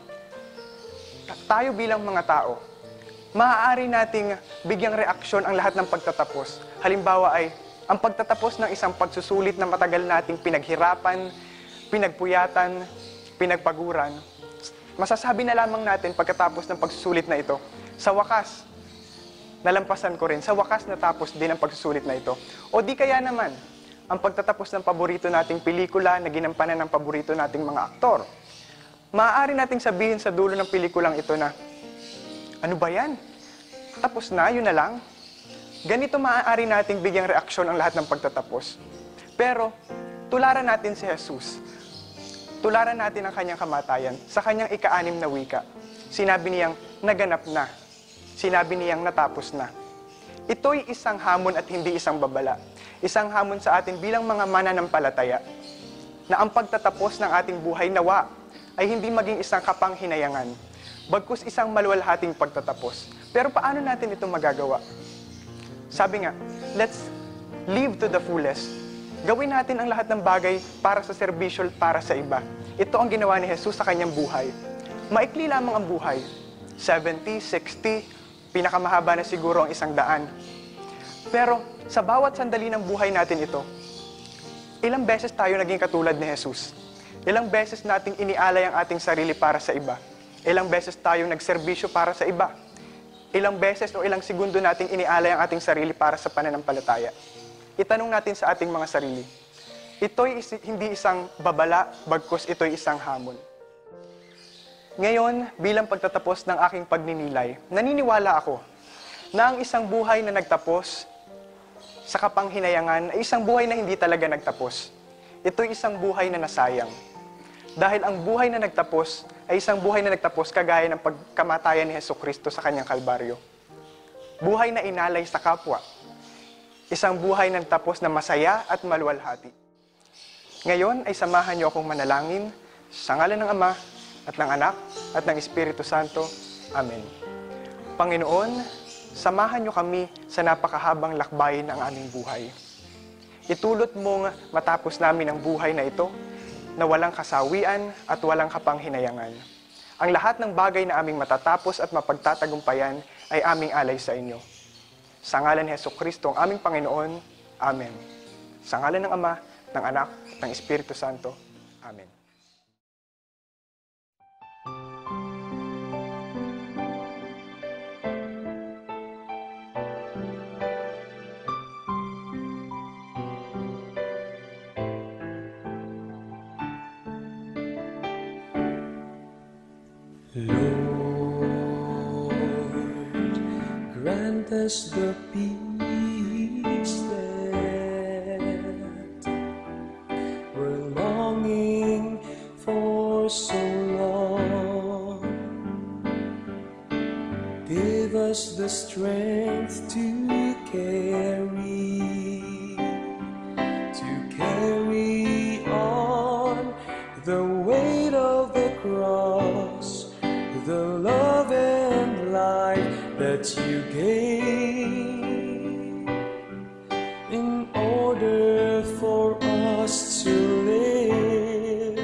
tayo bilang mga tao, maaari nating bigyang reaksyon ang lahat ng pagtatapos. Halimbawa ay, ang pagtatapos ng isang pagsusulit na matagal nating pinaghirapan, pinagpuyatan, pinagpaguran. Masasabi na lamang natin pagkatapos ng pagsusulit na ito, sa wakas, nalampasan ko rin, sa wakas natapos din ang pagsusulit na ito. O di kaya naman, ang pagtatapos ng paborito nating pelikula na ginampanan ng paborito nating mga aktor. Maaari nating sabihin sa dulo ng pelikulang ito na, ano ba yan? Tapos na, yun na lang. Ganito maaari nating bigyang reaksyon ang lahat ng pagtatapos. Pero, tularan natin si Jesus. Tularan natin ang kanyang kamatayan sa kanyang ika-6 na wika. Sinabi niyang naganap na. Sinabi niyang natapos na. Ito'y isang hamon at hindi isang babala. Isang hamon sa atin bilang mga mananampalataya na ang pagtatapos ng ating buhay nawa ay hindi maging isang kapanghinayangan, bagkus isang maluwalhating pagtatapos. Pero paano natin ito magagawa? Sabi nga, let's live to the fullest. Gawin natin ang lahat ng bagay para sa serbisyo, para sa iba. Ito ang ginawa ni Jesus sa kanyang buhay. Maikli lamang ang buhay. 70, 60, pinakamahaba na siguro ang 100. Pero sa bawat sandali ng buhay natin ito, ilang beses tayo naging katulad ni Jesus? Ilang beses nating inialay ang ating sarili para sa iba? Ilang beses tayong nagserbisyo para sa iba? Ilang beses o ilang segundo nating inialay ang ating sarili para sa pananampalataya? Itanong natin sa ating mga sarili. Ito'y hindi isang babala, bagkus ito'y isang hamon. Ngayon, bilang pagtatapos ng aking pagninilay, naniniwala ako na ang isang buhay na nagtapos sa kapanghinayangan ay isang buhay na hindi talaga nagtapos. Ito'y isang buhay na nasayang. Dahil ang buhay na nagtapos ay isang buhay na nagtapos kagaya ng pagkamatayan ni Hesukristo sa kanyang kalbaryo. Buhay na inalay sa kapwa. Isang buhay na nagtapos na masaya at maluwalhati. Ngayon ay samahan niyo akong manalangin sa ngalan ng Ama at ng Anak at ng Espiritu Santo. Amen. Panginoon, samahan niyo kami sa napakahabang lakbayin ng aming buhay. Itulot mong matapos namin ang buhay na ito na walang kasawian at walang kapanghinayangan. Ang lahat ng bagay na aming matatapos at mapagtatagumpayan ay aming alay sa inyo. Sa ngalan ni Hesukristo, ang aming Panginoon. Amen. Sa ngalan ng Ama, ng Anak, at ng Espiritu Santo. Amen. Lord, grant us the peace that we're longing for so long. Give us the strength to carry on the weight of the cross, the love and life that you gave, in order for us to live.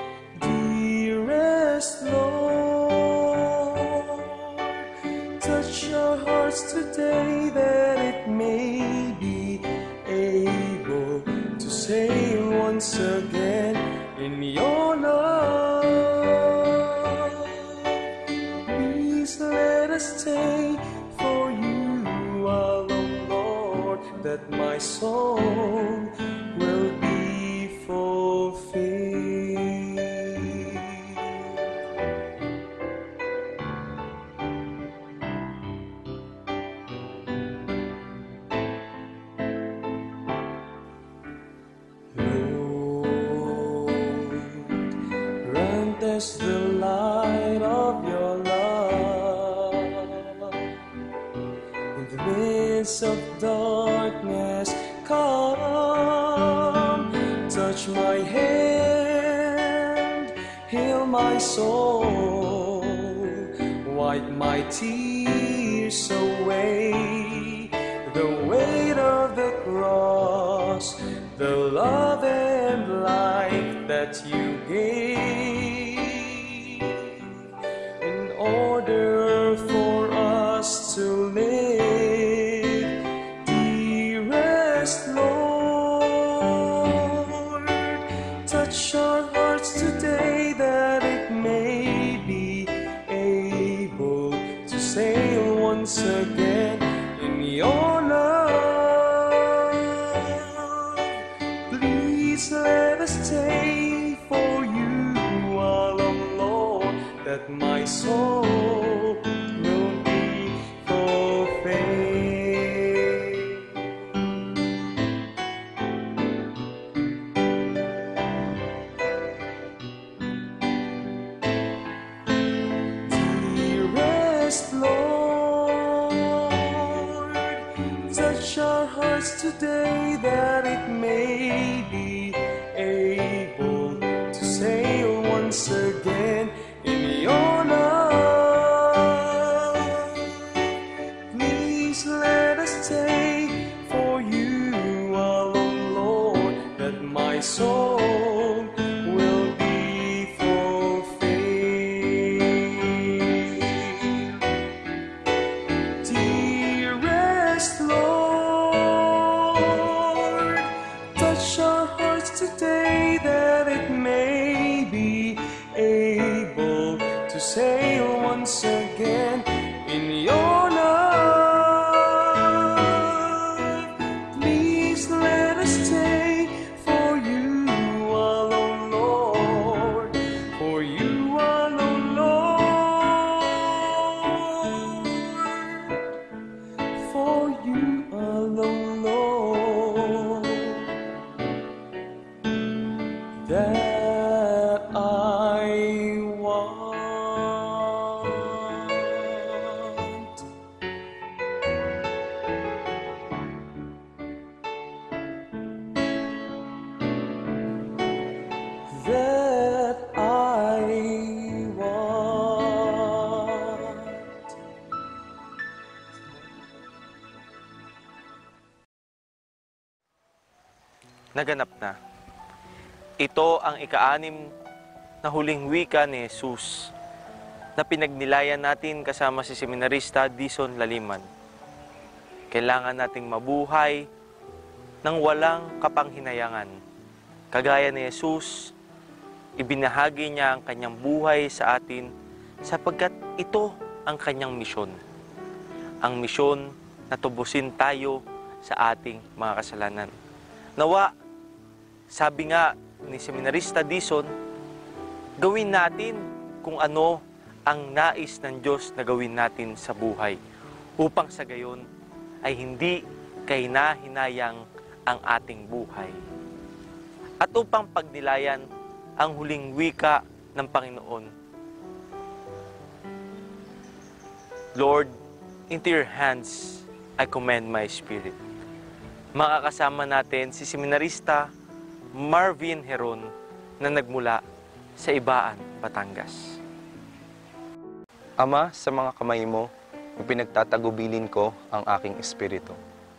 Dearest Lord, touch our hearts today that it may be able to sail once again in your love. Please let us stay for you alone, Lord, that my soul will be fulfilled. Grant us the light of your love. In the midst of darkness, come, touch my hand, heal my soul, wipe my tears away. The weight of the cross, the love and life that you gave, in order for us to live. Dearest Lord, touch our hearts today that it may be able to sail once again in your love. Please let us stay for you alone, Lord, that my soul will be fulfilled. Dearest Lord, touch our hearts today that it may be able to sail once again in your love. Please let us stay for you alone, Lord, that my soul will be fulfilled. Dearest Lord, touch our hearts today that it may be able to sail once again in your love. Please let us stay for you alone, Lord, for you alone, Lord, for you alone, Lord, that I want. That I want. Naganap na. Ito ang ika-6 na huling wika ni Jesus na pinagnilayan natin kasama si Seminarista Dison Laliman. Kailangan nating mabuhay ng walang kapanghinayangan. Kagaya ni Jesus, ibinahagi niya ang kanyang buhay sa atin sapagkat ito ang kanyang misyon. Ang misyon na tubusin tayo sa ating mga kasalanan. Nawa, sabi nga ni Seminarista Dison, gawin natin kung ano ang nais ng Diyos na gawin natin sa buhay upang sa gayon ay hindi kahina-hinayang ang ating buhay. At upang pagnilayan ang huling wika ng Panginoon, Lord, into your hands I commend my spirit. Makakasama natin si Seminarista Marvin Heron na nagmula sa Ibaan, Batangas. Ama, sa mga kamay mo, ipinagtatagubilin ko ang aking espiritu.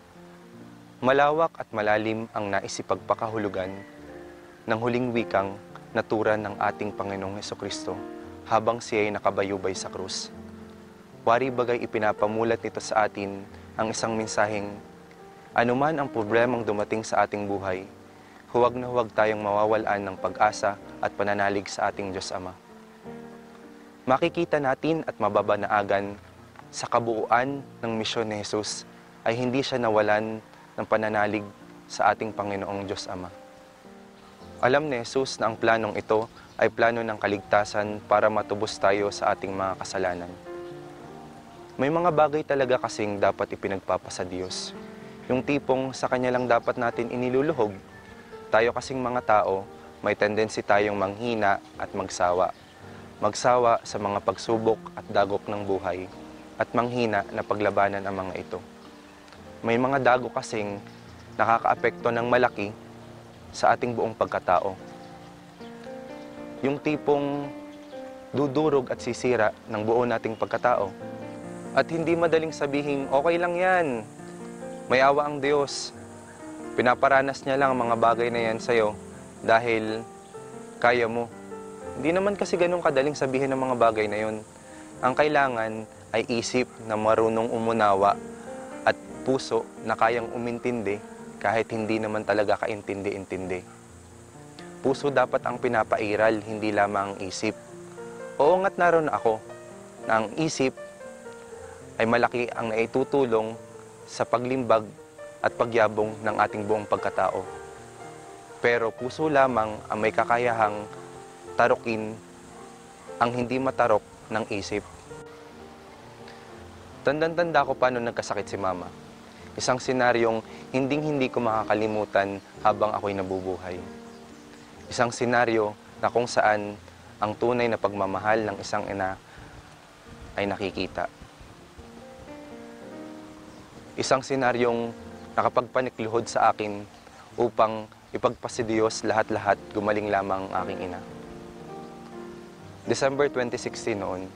Malawak at malalim ang naisipagpakahulugan ng huling wikang naturan ng ating Panginoong Hesukristo habang siya ay nakabayubay sa krus. Wari bagay ipinapamulat nito sa atin ang isang mensaheng, anuman ang problemang dumating sa ating buhay, huwag na huwag tayong mawawalan ng pag-asa at pananalig sa ating Diyos Ama. Makikita natin at mababanaagan sa kabuuan ng misyon ni Jesus ay hindi siya nawalan ng pananalig sa ating Panginoong Diyos Ama. Alam ni Jesus na ang planong ito ay plano ng kaligtasan para matubos tayo sa ating mga kasalanan. May mga bagay talaga kasing dapat ipinagpapasa Diyos. Yung tipong sa Kanya lang dapat natin iniluluhog. Tayo kasing mga tao, may tendency tayong manghina at magsawa. Magsawa sa mga pagsubok at dagok ng buhay at manghina na paglabanan ang mga ito. May mga dagok kasing nakakaapekto ng malaki sa ating buong pagkatao. Yung tipong dudurog at sisira ng buo nating pagkatao. At hindi madaling sabihin, okay lang yan. May awa ang Diyos. Pinaparanas niya lang ang mga bagay na yan sa'yo dahil kaya mo. Hindi naman kasi ganun kadaling sabihin ng mga bagay na yun. Ang kailangan ay isip na marunong umunawa at puso na kayang umintindi kahit hindi naman talaga kaintindi-intindi. Puso dapat ang pinapairal, hindi lamang ang isip. Oo nga't naroon ako na ang isip ay malaki ang naitutulong sa paglimbag at pagyabong ng ating buong pagkatao. Pero puso lamang ang may kakayahang tarukin ang hindi matarok ng isip. Tandang-tanda ko paano nagkasakit si Mama. Isang senaryong hinding-hindi ko makakalimutan habang ako'y nabubuhay. Isang senaryo na kung saan ang tunay na pagmamahal ng isang ina ay nakikita. Isang senaryong nakapagpanikluhod sa akin upang ipagpasidiyos lahat-lahat gumaling lamang ang aking ina. December 2016 noon,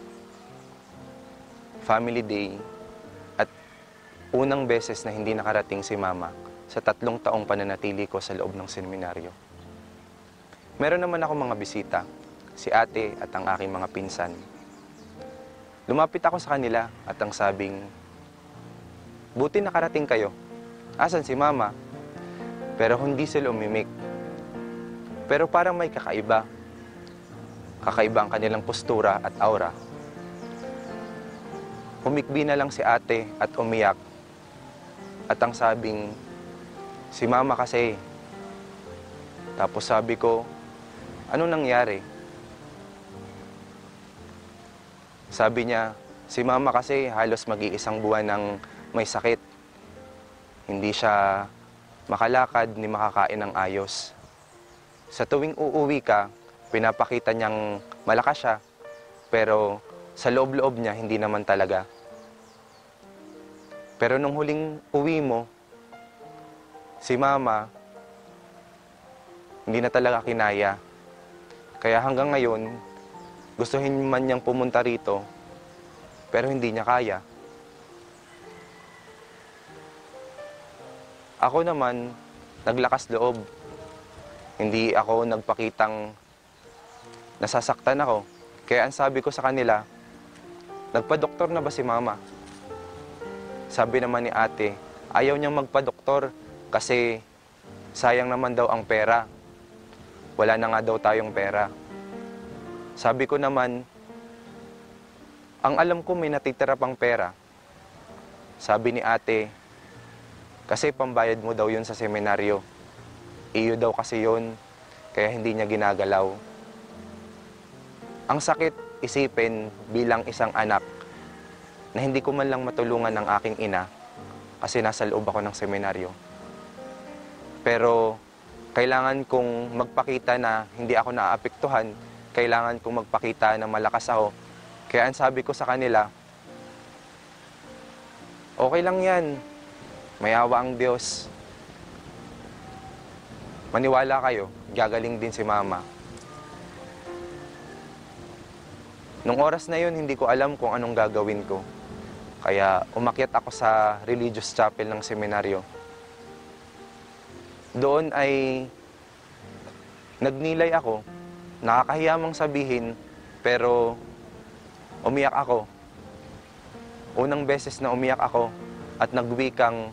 Family Day, at unang beses na hindi nakarating si Mama sa 3 taong pananatili ko sa loob ng seminaryo. Meron naman ako mga bisita, si ate at ang aking mga pinsan. Lumapit ako sa kanila at ang sabing, buti nakarating kayo. Asan si Mama? Pero hindi sila umimik. Pero parang may kakaiba. Kakaiba ang kanilang postura at aura. Humikbi na lang si ate at umiyak. At ang sabing, si Mama kasi. Tapos sabi ko, anong nangyari? Sabi niya, si Mama kasi halos mag-iisang buwan ng may sakit. Hindi siya makalakad ni makakain ng ayos. Sa tuwing uuwi ka, pinapakita niyang malakas siya, pero sa loob-loob niya, hindi naman talaga. Pero nung huling uwi mo, si Mama, hindi na talaga kinaya. Kaya hanggang ngayon, gustuhin man niyang pumunta rito, pero hindi niya kaya. Ako naman, naglakas loob. Hindi ako nagpakitang nasasaktan ako. Kaya ang sabi ko sa kanila, nagpa-doktor na ba si mama? Sabi naman ni ate, ayaw niyang magpa-doktor kasi sayang naman daw ang pera. Wala na nga daw tayong pera. Sabi ko naman, ang alam ko may natitira pang pera. Sabi ni ate, kasi pambayad mo daw yun sa seminaryo. Iyo daw kasi yun, kaya hindi niya ginagalaw. Ang sakit isipin bilang isang anak na hindi ko man lang matulungan ng aking ina kasi nasa loob ako ng seminaryo. Pero kailangan kong magpakita na hindi ako naaapektuhan, kailangan kong magpakita na malakas ako. Kaya ang sabi ko sa kanila, okay lang yan, may awa ang Diyos. Maniwala kayo, gagaling din si mama. Nung oras na yun, hindi ko alam kung anong gagawin ko. Kaya umakyat ako sa religious chapel ng seminaryo. Doon ay nagnilay ako, nakakahiyamang sabihin, pero umiyak ako. Unang beses na umiyak ako at nagwikang,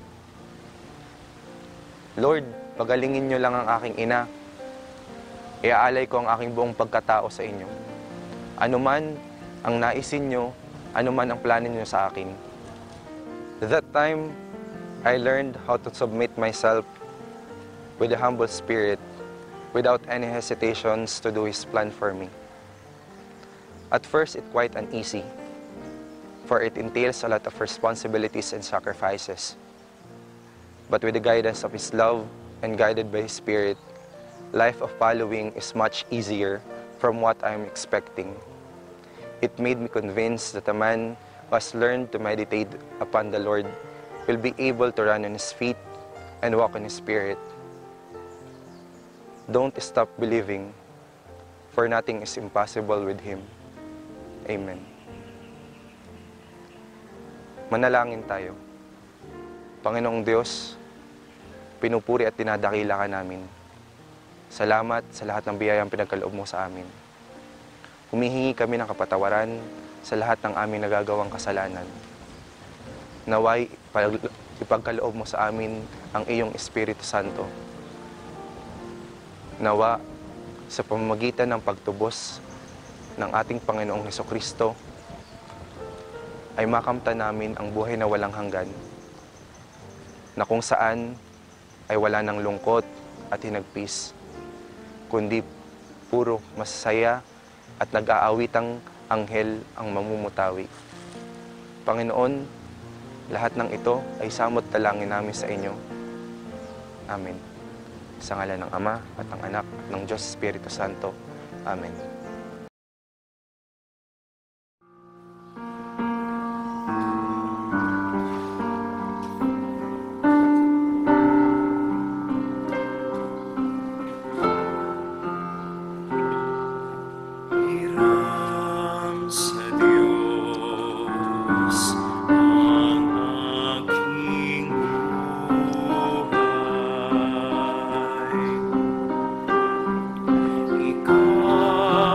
Lord, pagalingin niyo lang ang aking ina. Iaalay ko ang aking buong pagkatao sa inyo. Ano man ang naisin nyo, ano man ang plano nyo sa akin. That time, I learned how to submit myself with a humble spirit, without any hesitations to do His plan for me. At first, it's quite uneasy, for it entails a lot of responsibilities and sacrifices. But with the guidance of His love and guided by His Spirit, life of following is much easier from what I'm expecting. It made me convinced that a man who has learned to meditate upon the Lord will be able to run on his feet and walk in His Spirit. Don't stop believing, for nothing is impossible with Him. Amen. Manalangin tayo. Panginoong Diyos, pinupuri at dinadakila ka namin. Salamat sa lahat ng biyayang pinagkaloob mo sa amin. Humihingi kami ng kapatawaran sa lahat ng aming nagagawang kasalanan. Naway ipagkaloob mo sa amin ang iyong Espiritu Santo. Nawa sa pamamagitan ng pagtubos ng ating Panginoong Hesukristo ay makamta namin ang buhay na walang hanggan, na kung saan ay wala ng lungkot at hinagpis, kundi puro masaya at nag-aawitang anghel ang mamumutawi. Panginoon, lahat ng ito ay samot dalangin namin sa inyo. Amen. Sa ngalan ng Ama at ng Anak at ng Diyos Espiritu Santo. Amen. Ikaw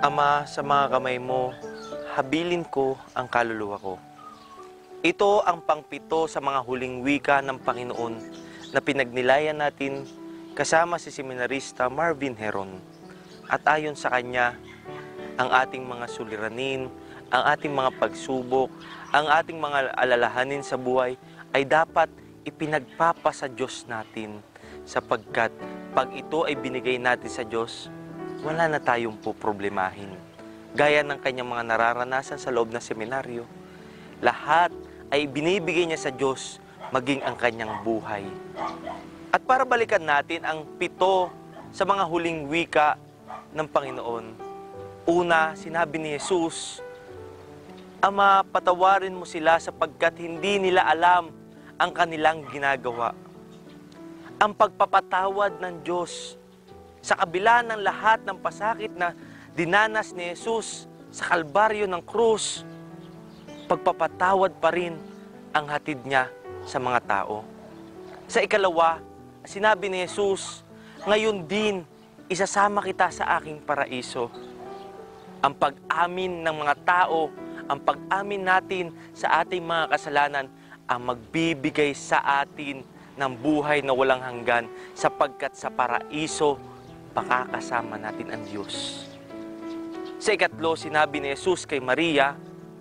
Ama, sa mga kamay mo, habilin ko ang kaluluwa ko. Ito ang pangpito sa mga huling wika ng Panginoon na pinagnilayan natin kasama si Seminarista Marvin Heron. At ayon sa kanya, ang ating mga suliranin, ang ating mga pagsubok, ang ating mga alalahanin sa buhay ay dapat ipinagpapa sa Diyos natin sapagkat pag ito ay binigay natin sa Diyos, wala na tayong poproblemahin. Gaya ng kanyang mga nararanasan sa loob ng seminaryo, lahat ay binibigay niya sa Diyos, maging ang kanyang buhay. At para balikan natin ang 7 sa mga huling wika ng Panginoon. Una, sinabi ni Jesus, Ama, patawarin mo sila sapagkat hindi nila alam ang kanilang ginagawa. Ang pagpapatawad ng Diyos sa kabila ng lahat ng pasakit na dinanas ni Jesus sa kalbaryo ng krus, pagpapatawad pa rin ang hatid niya sa mga tao. Sa ikalawa, sinabi ni Jesus, ngayon din, isasama kita sa aking paraiso. Ang pag-amin ng mga tao, ang pag-amin natin sa ating mga kasalanan, ang magbibigay sa atin ng buhay na walang hanggan sapagkat sa paraiso, pakakasama natin ang Diyos. Sa ikatlo, sinabi ni Jesus kay Maria,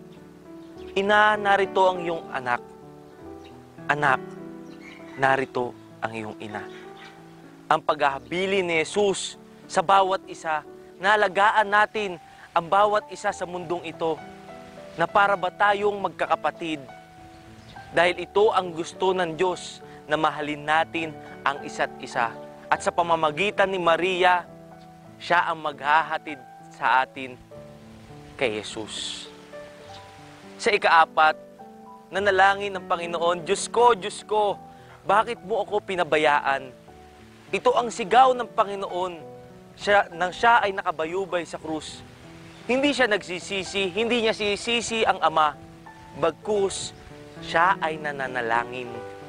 Ina, narito ang iyong anak. Anak, narito ang iyong ina. Ang paghahabilin ni Jesus sa bawat isa, nalagaan natin ang bawat isa sa mundong ito na para ba tayong magkakapatid. Dahil ito ang gusto ng Diyos na mahalin natin ang isa't isa. At sa pamamagitan ni Maria, siya ang maghahatid sa atin kay Jesus. Sa ika-4, nanalangin ng Panginoon, Diyos ko, bakit mo ako pinabayaan? Ito ang sigaw ng Panginoon nang siya ay nakabayubay sa krus. Hindi siya nagsisisi, hindi niya sisisi ang Ama, bagkus siya ay nananalangin.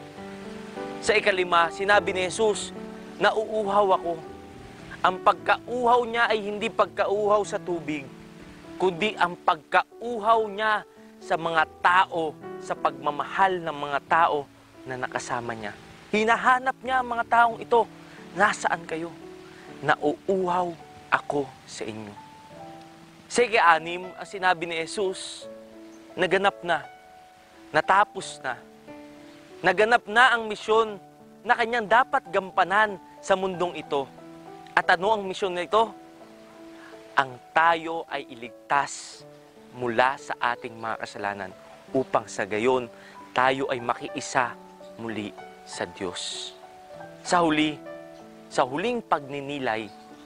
Sa ika-5, sinabi ni Jesus, nauuhaw ako. Ang pagkauhaw niya ay hindi pagkauhaw sa tubig, kundi ang pagkauhaw niya sa mga tao, sa pagmamahal ng mga tao na nakasama niya. Hinahanap niya ang mga taong ito. Nasaan kayo? Nauuhaw ako sa inyo. Sa ika-6, ang sinabi ni Jesus, naganap na, natapos na. Naganap na ang misyon na kanyang dapat gampanan sa mundong ito. At ano ang misyon na ito? Ang tayo ay iligtas mula sa ating mga kasalanan upang sa gayon tayo ay makiisa muli sa Diyos. Sa huling pagninilay,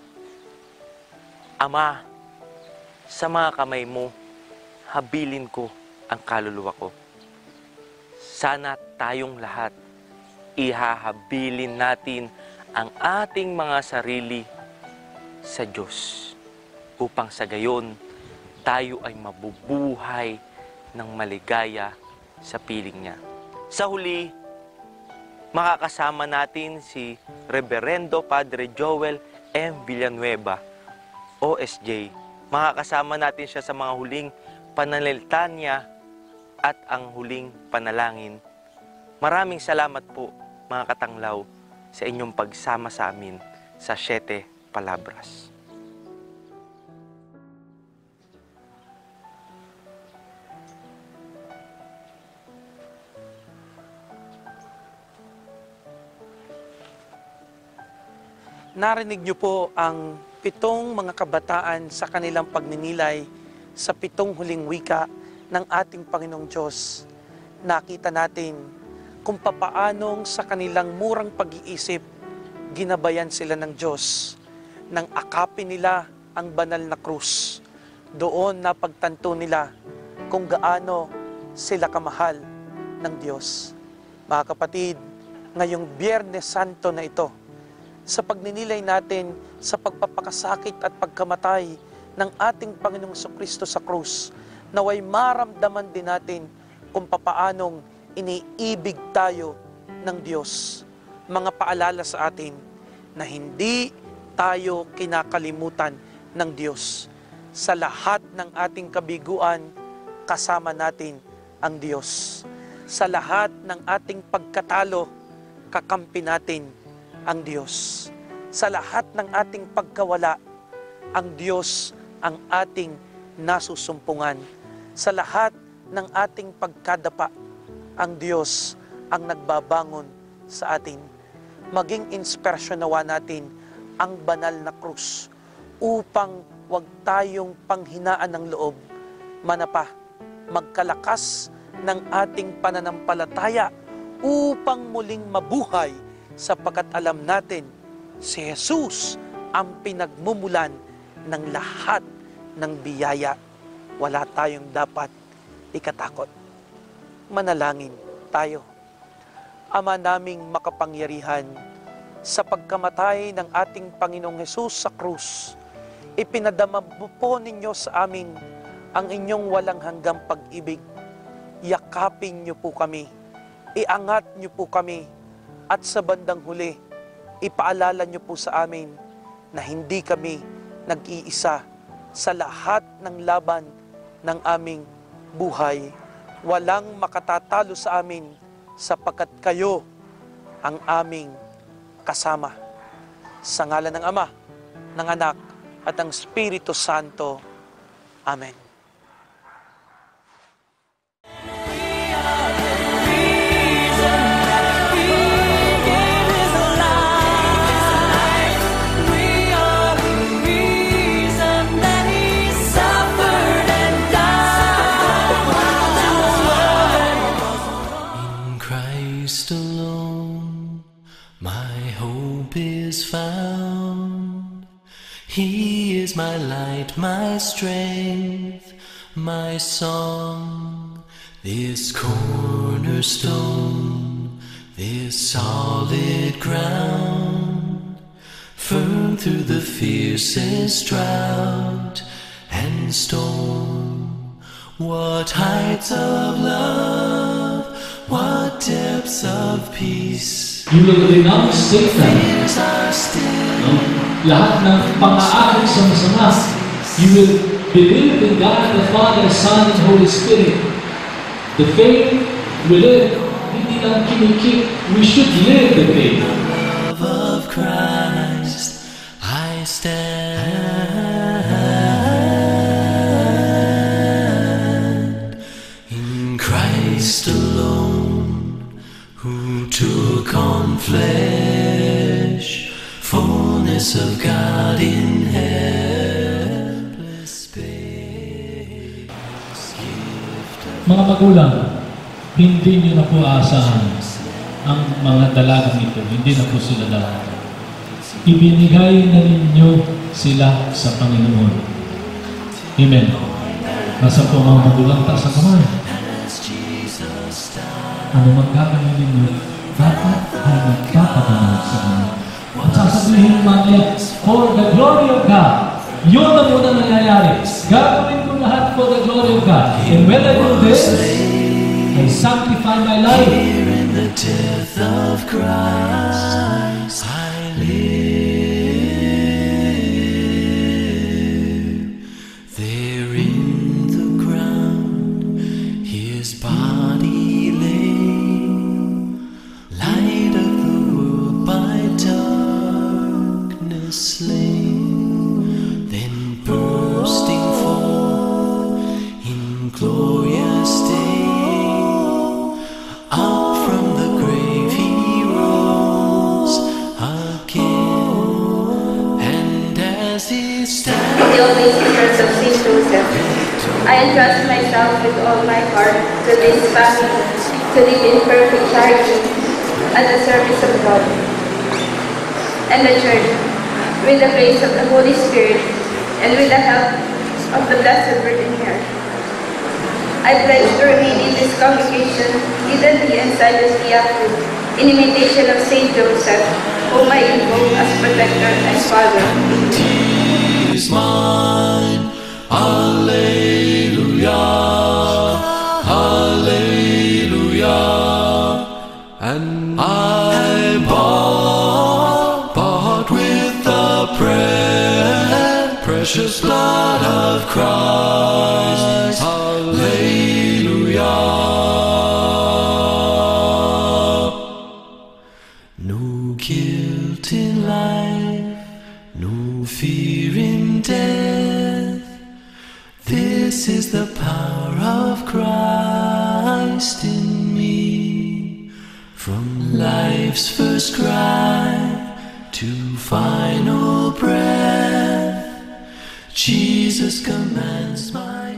Ama, sa mga kamay mo, habilin ko ang kaluluwa ko. Sana tayong lahat, ihahabilin natin ang ating mga sarili sa Diyos upang sa gayon tayo ay mabubuhay ng maligaya sa piling niya. Sa huli, makakasama natin si Reverendo Padre Joel M. Villanueva, OSJ. Makakasama natin siya sa mga huling pananalita at ang huling panalangin. Maraming salamat po, mga katanglaw, sa inyong pagsama sa amin sa 7 Palabras. Narinig niyo po ang 7 mga kabataan sa kanilang pagninilay sa 7 huling wika ng ating Panginoong Diyos. Nakita natin kung papaanong sa kanilang murang pag-iisip, ginabayan sila ng Diyos nang akapin nila ang banal na krus. Doon napagtanto nila kung gaano sila kamahal ng Diyos. Mga kapatid, ngayong Biyernes Santo na ito, sa pagninilay natin sa pagpapakasakit at pagkamatay ng ating Panginoong Jesucristo sa krus, naway maramdaman din natin kung papaanong iniibig tayo ng Diyos. Mga paalala sa atin na hindi tayo kinakalimutan ng Diyos. Sa lahat ng ating kabiguan, kasama natin ang Diyos. Sa lahat ng ating pagkatalo, kakampi natin ang Diyos. Sa lahat ng ating pagkawala, ang Diyos ang ating nasusumpungan. Sa lahat ng ating pagkadapa, ang Diyos ang nagbabangon sa atin. Maging inspirasyon nawa natin ang banal na krus upang huwag tayong panghinaan ng loob. Manapa, magkalakas ng ating pananampalataya upang muling mabuhay sapagkat alam natin si Jesus ang pinagmumulan ng lahat ng biyaya. Wala tayong dapat ikatakot. Manalangin tayo. Ama naming makapangyarihan, sa pagkamatay ng ating Panginoong Hesus sa krus, ipinadama po ninyo sa amin ang inyong walang hanggang pag-ibig. Yakapin niyo po kami, iangat niyo po kami, at sa bandang huli, ipaalala niyo po sa amin na hindi kami nag-iisa sa lahat ng laban ng aming buhay. Walang makatatalo sa amin sapagkat kayo ang aming kasama. Sa ngalan ng Ama, ng Anak, at ng Espiritu Santo. Amen. Christ alone, my hope is found. He is my light, my strength, my song. This cornerstone, this solid ground, firm through the fiercest drought and storm. What heights of love, what depths of peace. You will renounce Satan. No? Lahat ng pang-aaral sa masama. You will believe in God the Father, Son, and Holy Spirit. The faith we live, hindi lang kinikip. We should live the faith. Love of Christ, I stand in Christ alone, who took on flesh, fullness of God in helpless babe. Mga magulang, hindi niyo na po aasahan ang mga dalagang ito. Hindi na po sila dalaga. Ibinigay na ninyo sila sa Panginoon. Amen. Nasa po mga magulang, taas ang kamay. Ano magkakaroon ninyo, dapat ay magpapaganood sa Kanya. At sasabihin man niya, for the glory of God, yun na muna nangyayari. Gagawin ko lahat for the glory of God. And when I do this, I sanctify my life. Here in the death of Christ, I live. There in the ground, His body lay, light of the world by darkness slain, then bursting forth in glorious day. Up from the grave He rose again, and as He stands, the only secrets of Saint Joseph, I entrust myself with all my heart to this family, to live in perfect charity at the service of God and the Church, with the grace of the Holy Spirit and with the help of the Blessed Virgin Mary. I pledge to remain in this congregation, hiddenly and silently active, in imitation of Saint Joseph, whom I invoke as protector and father. is mine. Alleluia, Alleluia. And I bought with the precious precious blood of Christ. Hallelujah. No guilt in life, no fear in death. This is the power of Christ in me. From life's first cry to final breath, Jesus commands my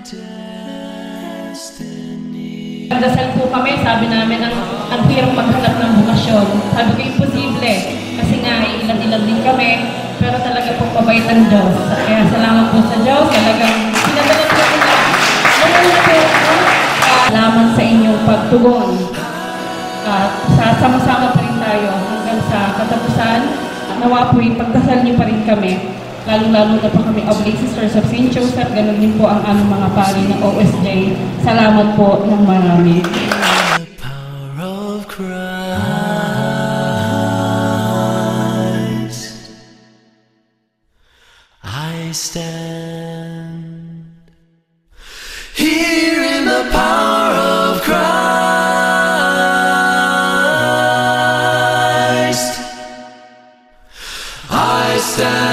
destiny. Nagdasal po kami, sabi namin, ang hirap maghanap ng bukasyon. Sabi ko, imposible. Kasi nga, ilan-ilan din kami. Pero talaga po pabait ang Diyos. Kaya salamat po sa Diyos. Talagang pinadala po ko na. Naman po, salamat sa inyong pagtugon. Sama-sama pa rin tayo hanggang sa katapusan. Nawa po yung pagdasal niyo pa rin kami. Lalo-lalo na po kami Oblate Sisters of St. Joseph. Ganun din po ang aming mga pari ng OSJ. Salamat po ng marami. I stand here in the power of Christ. I stand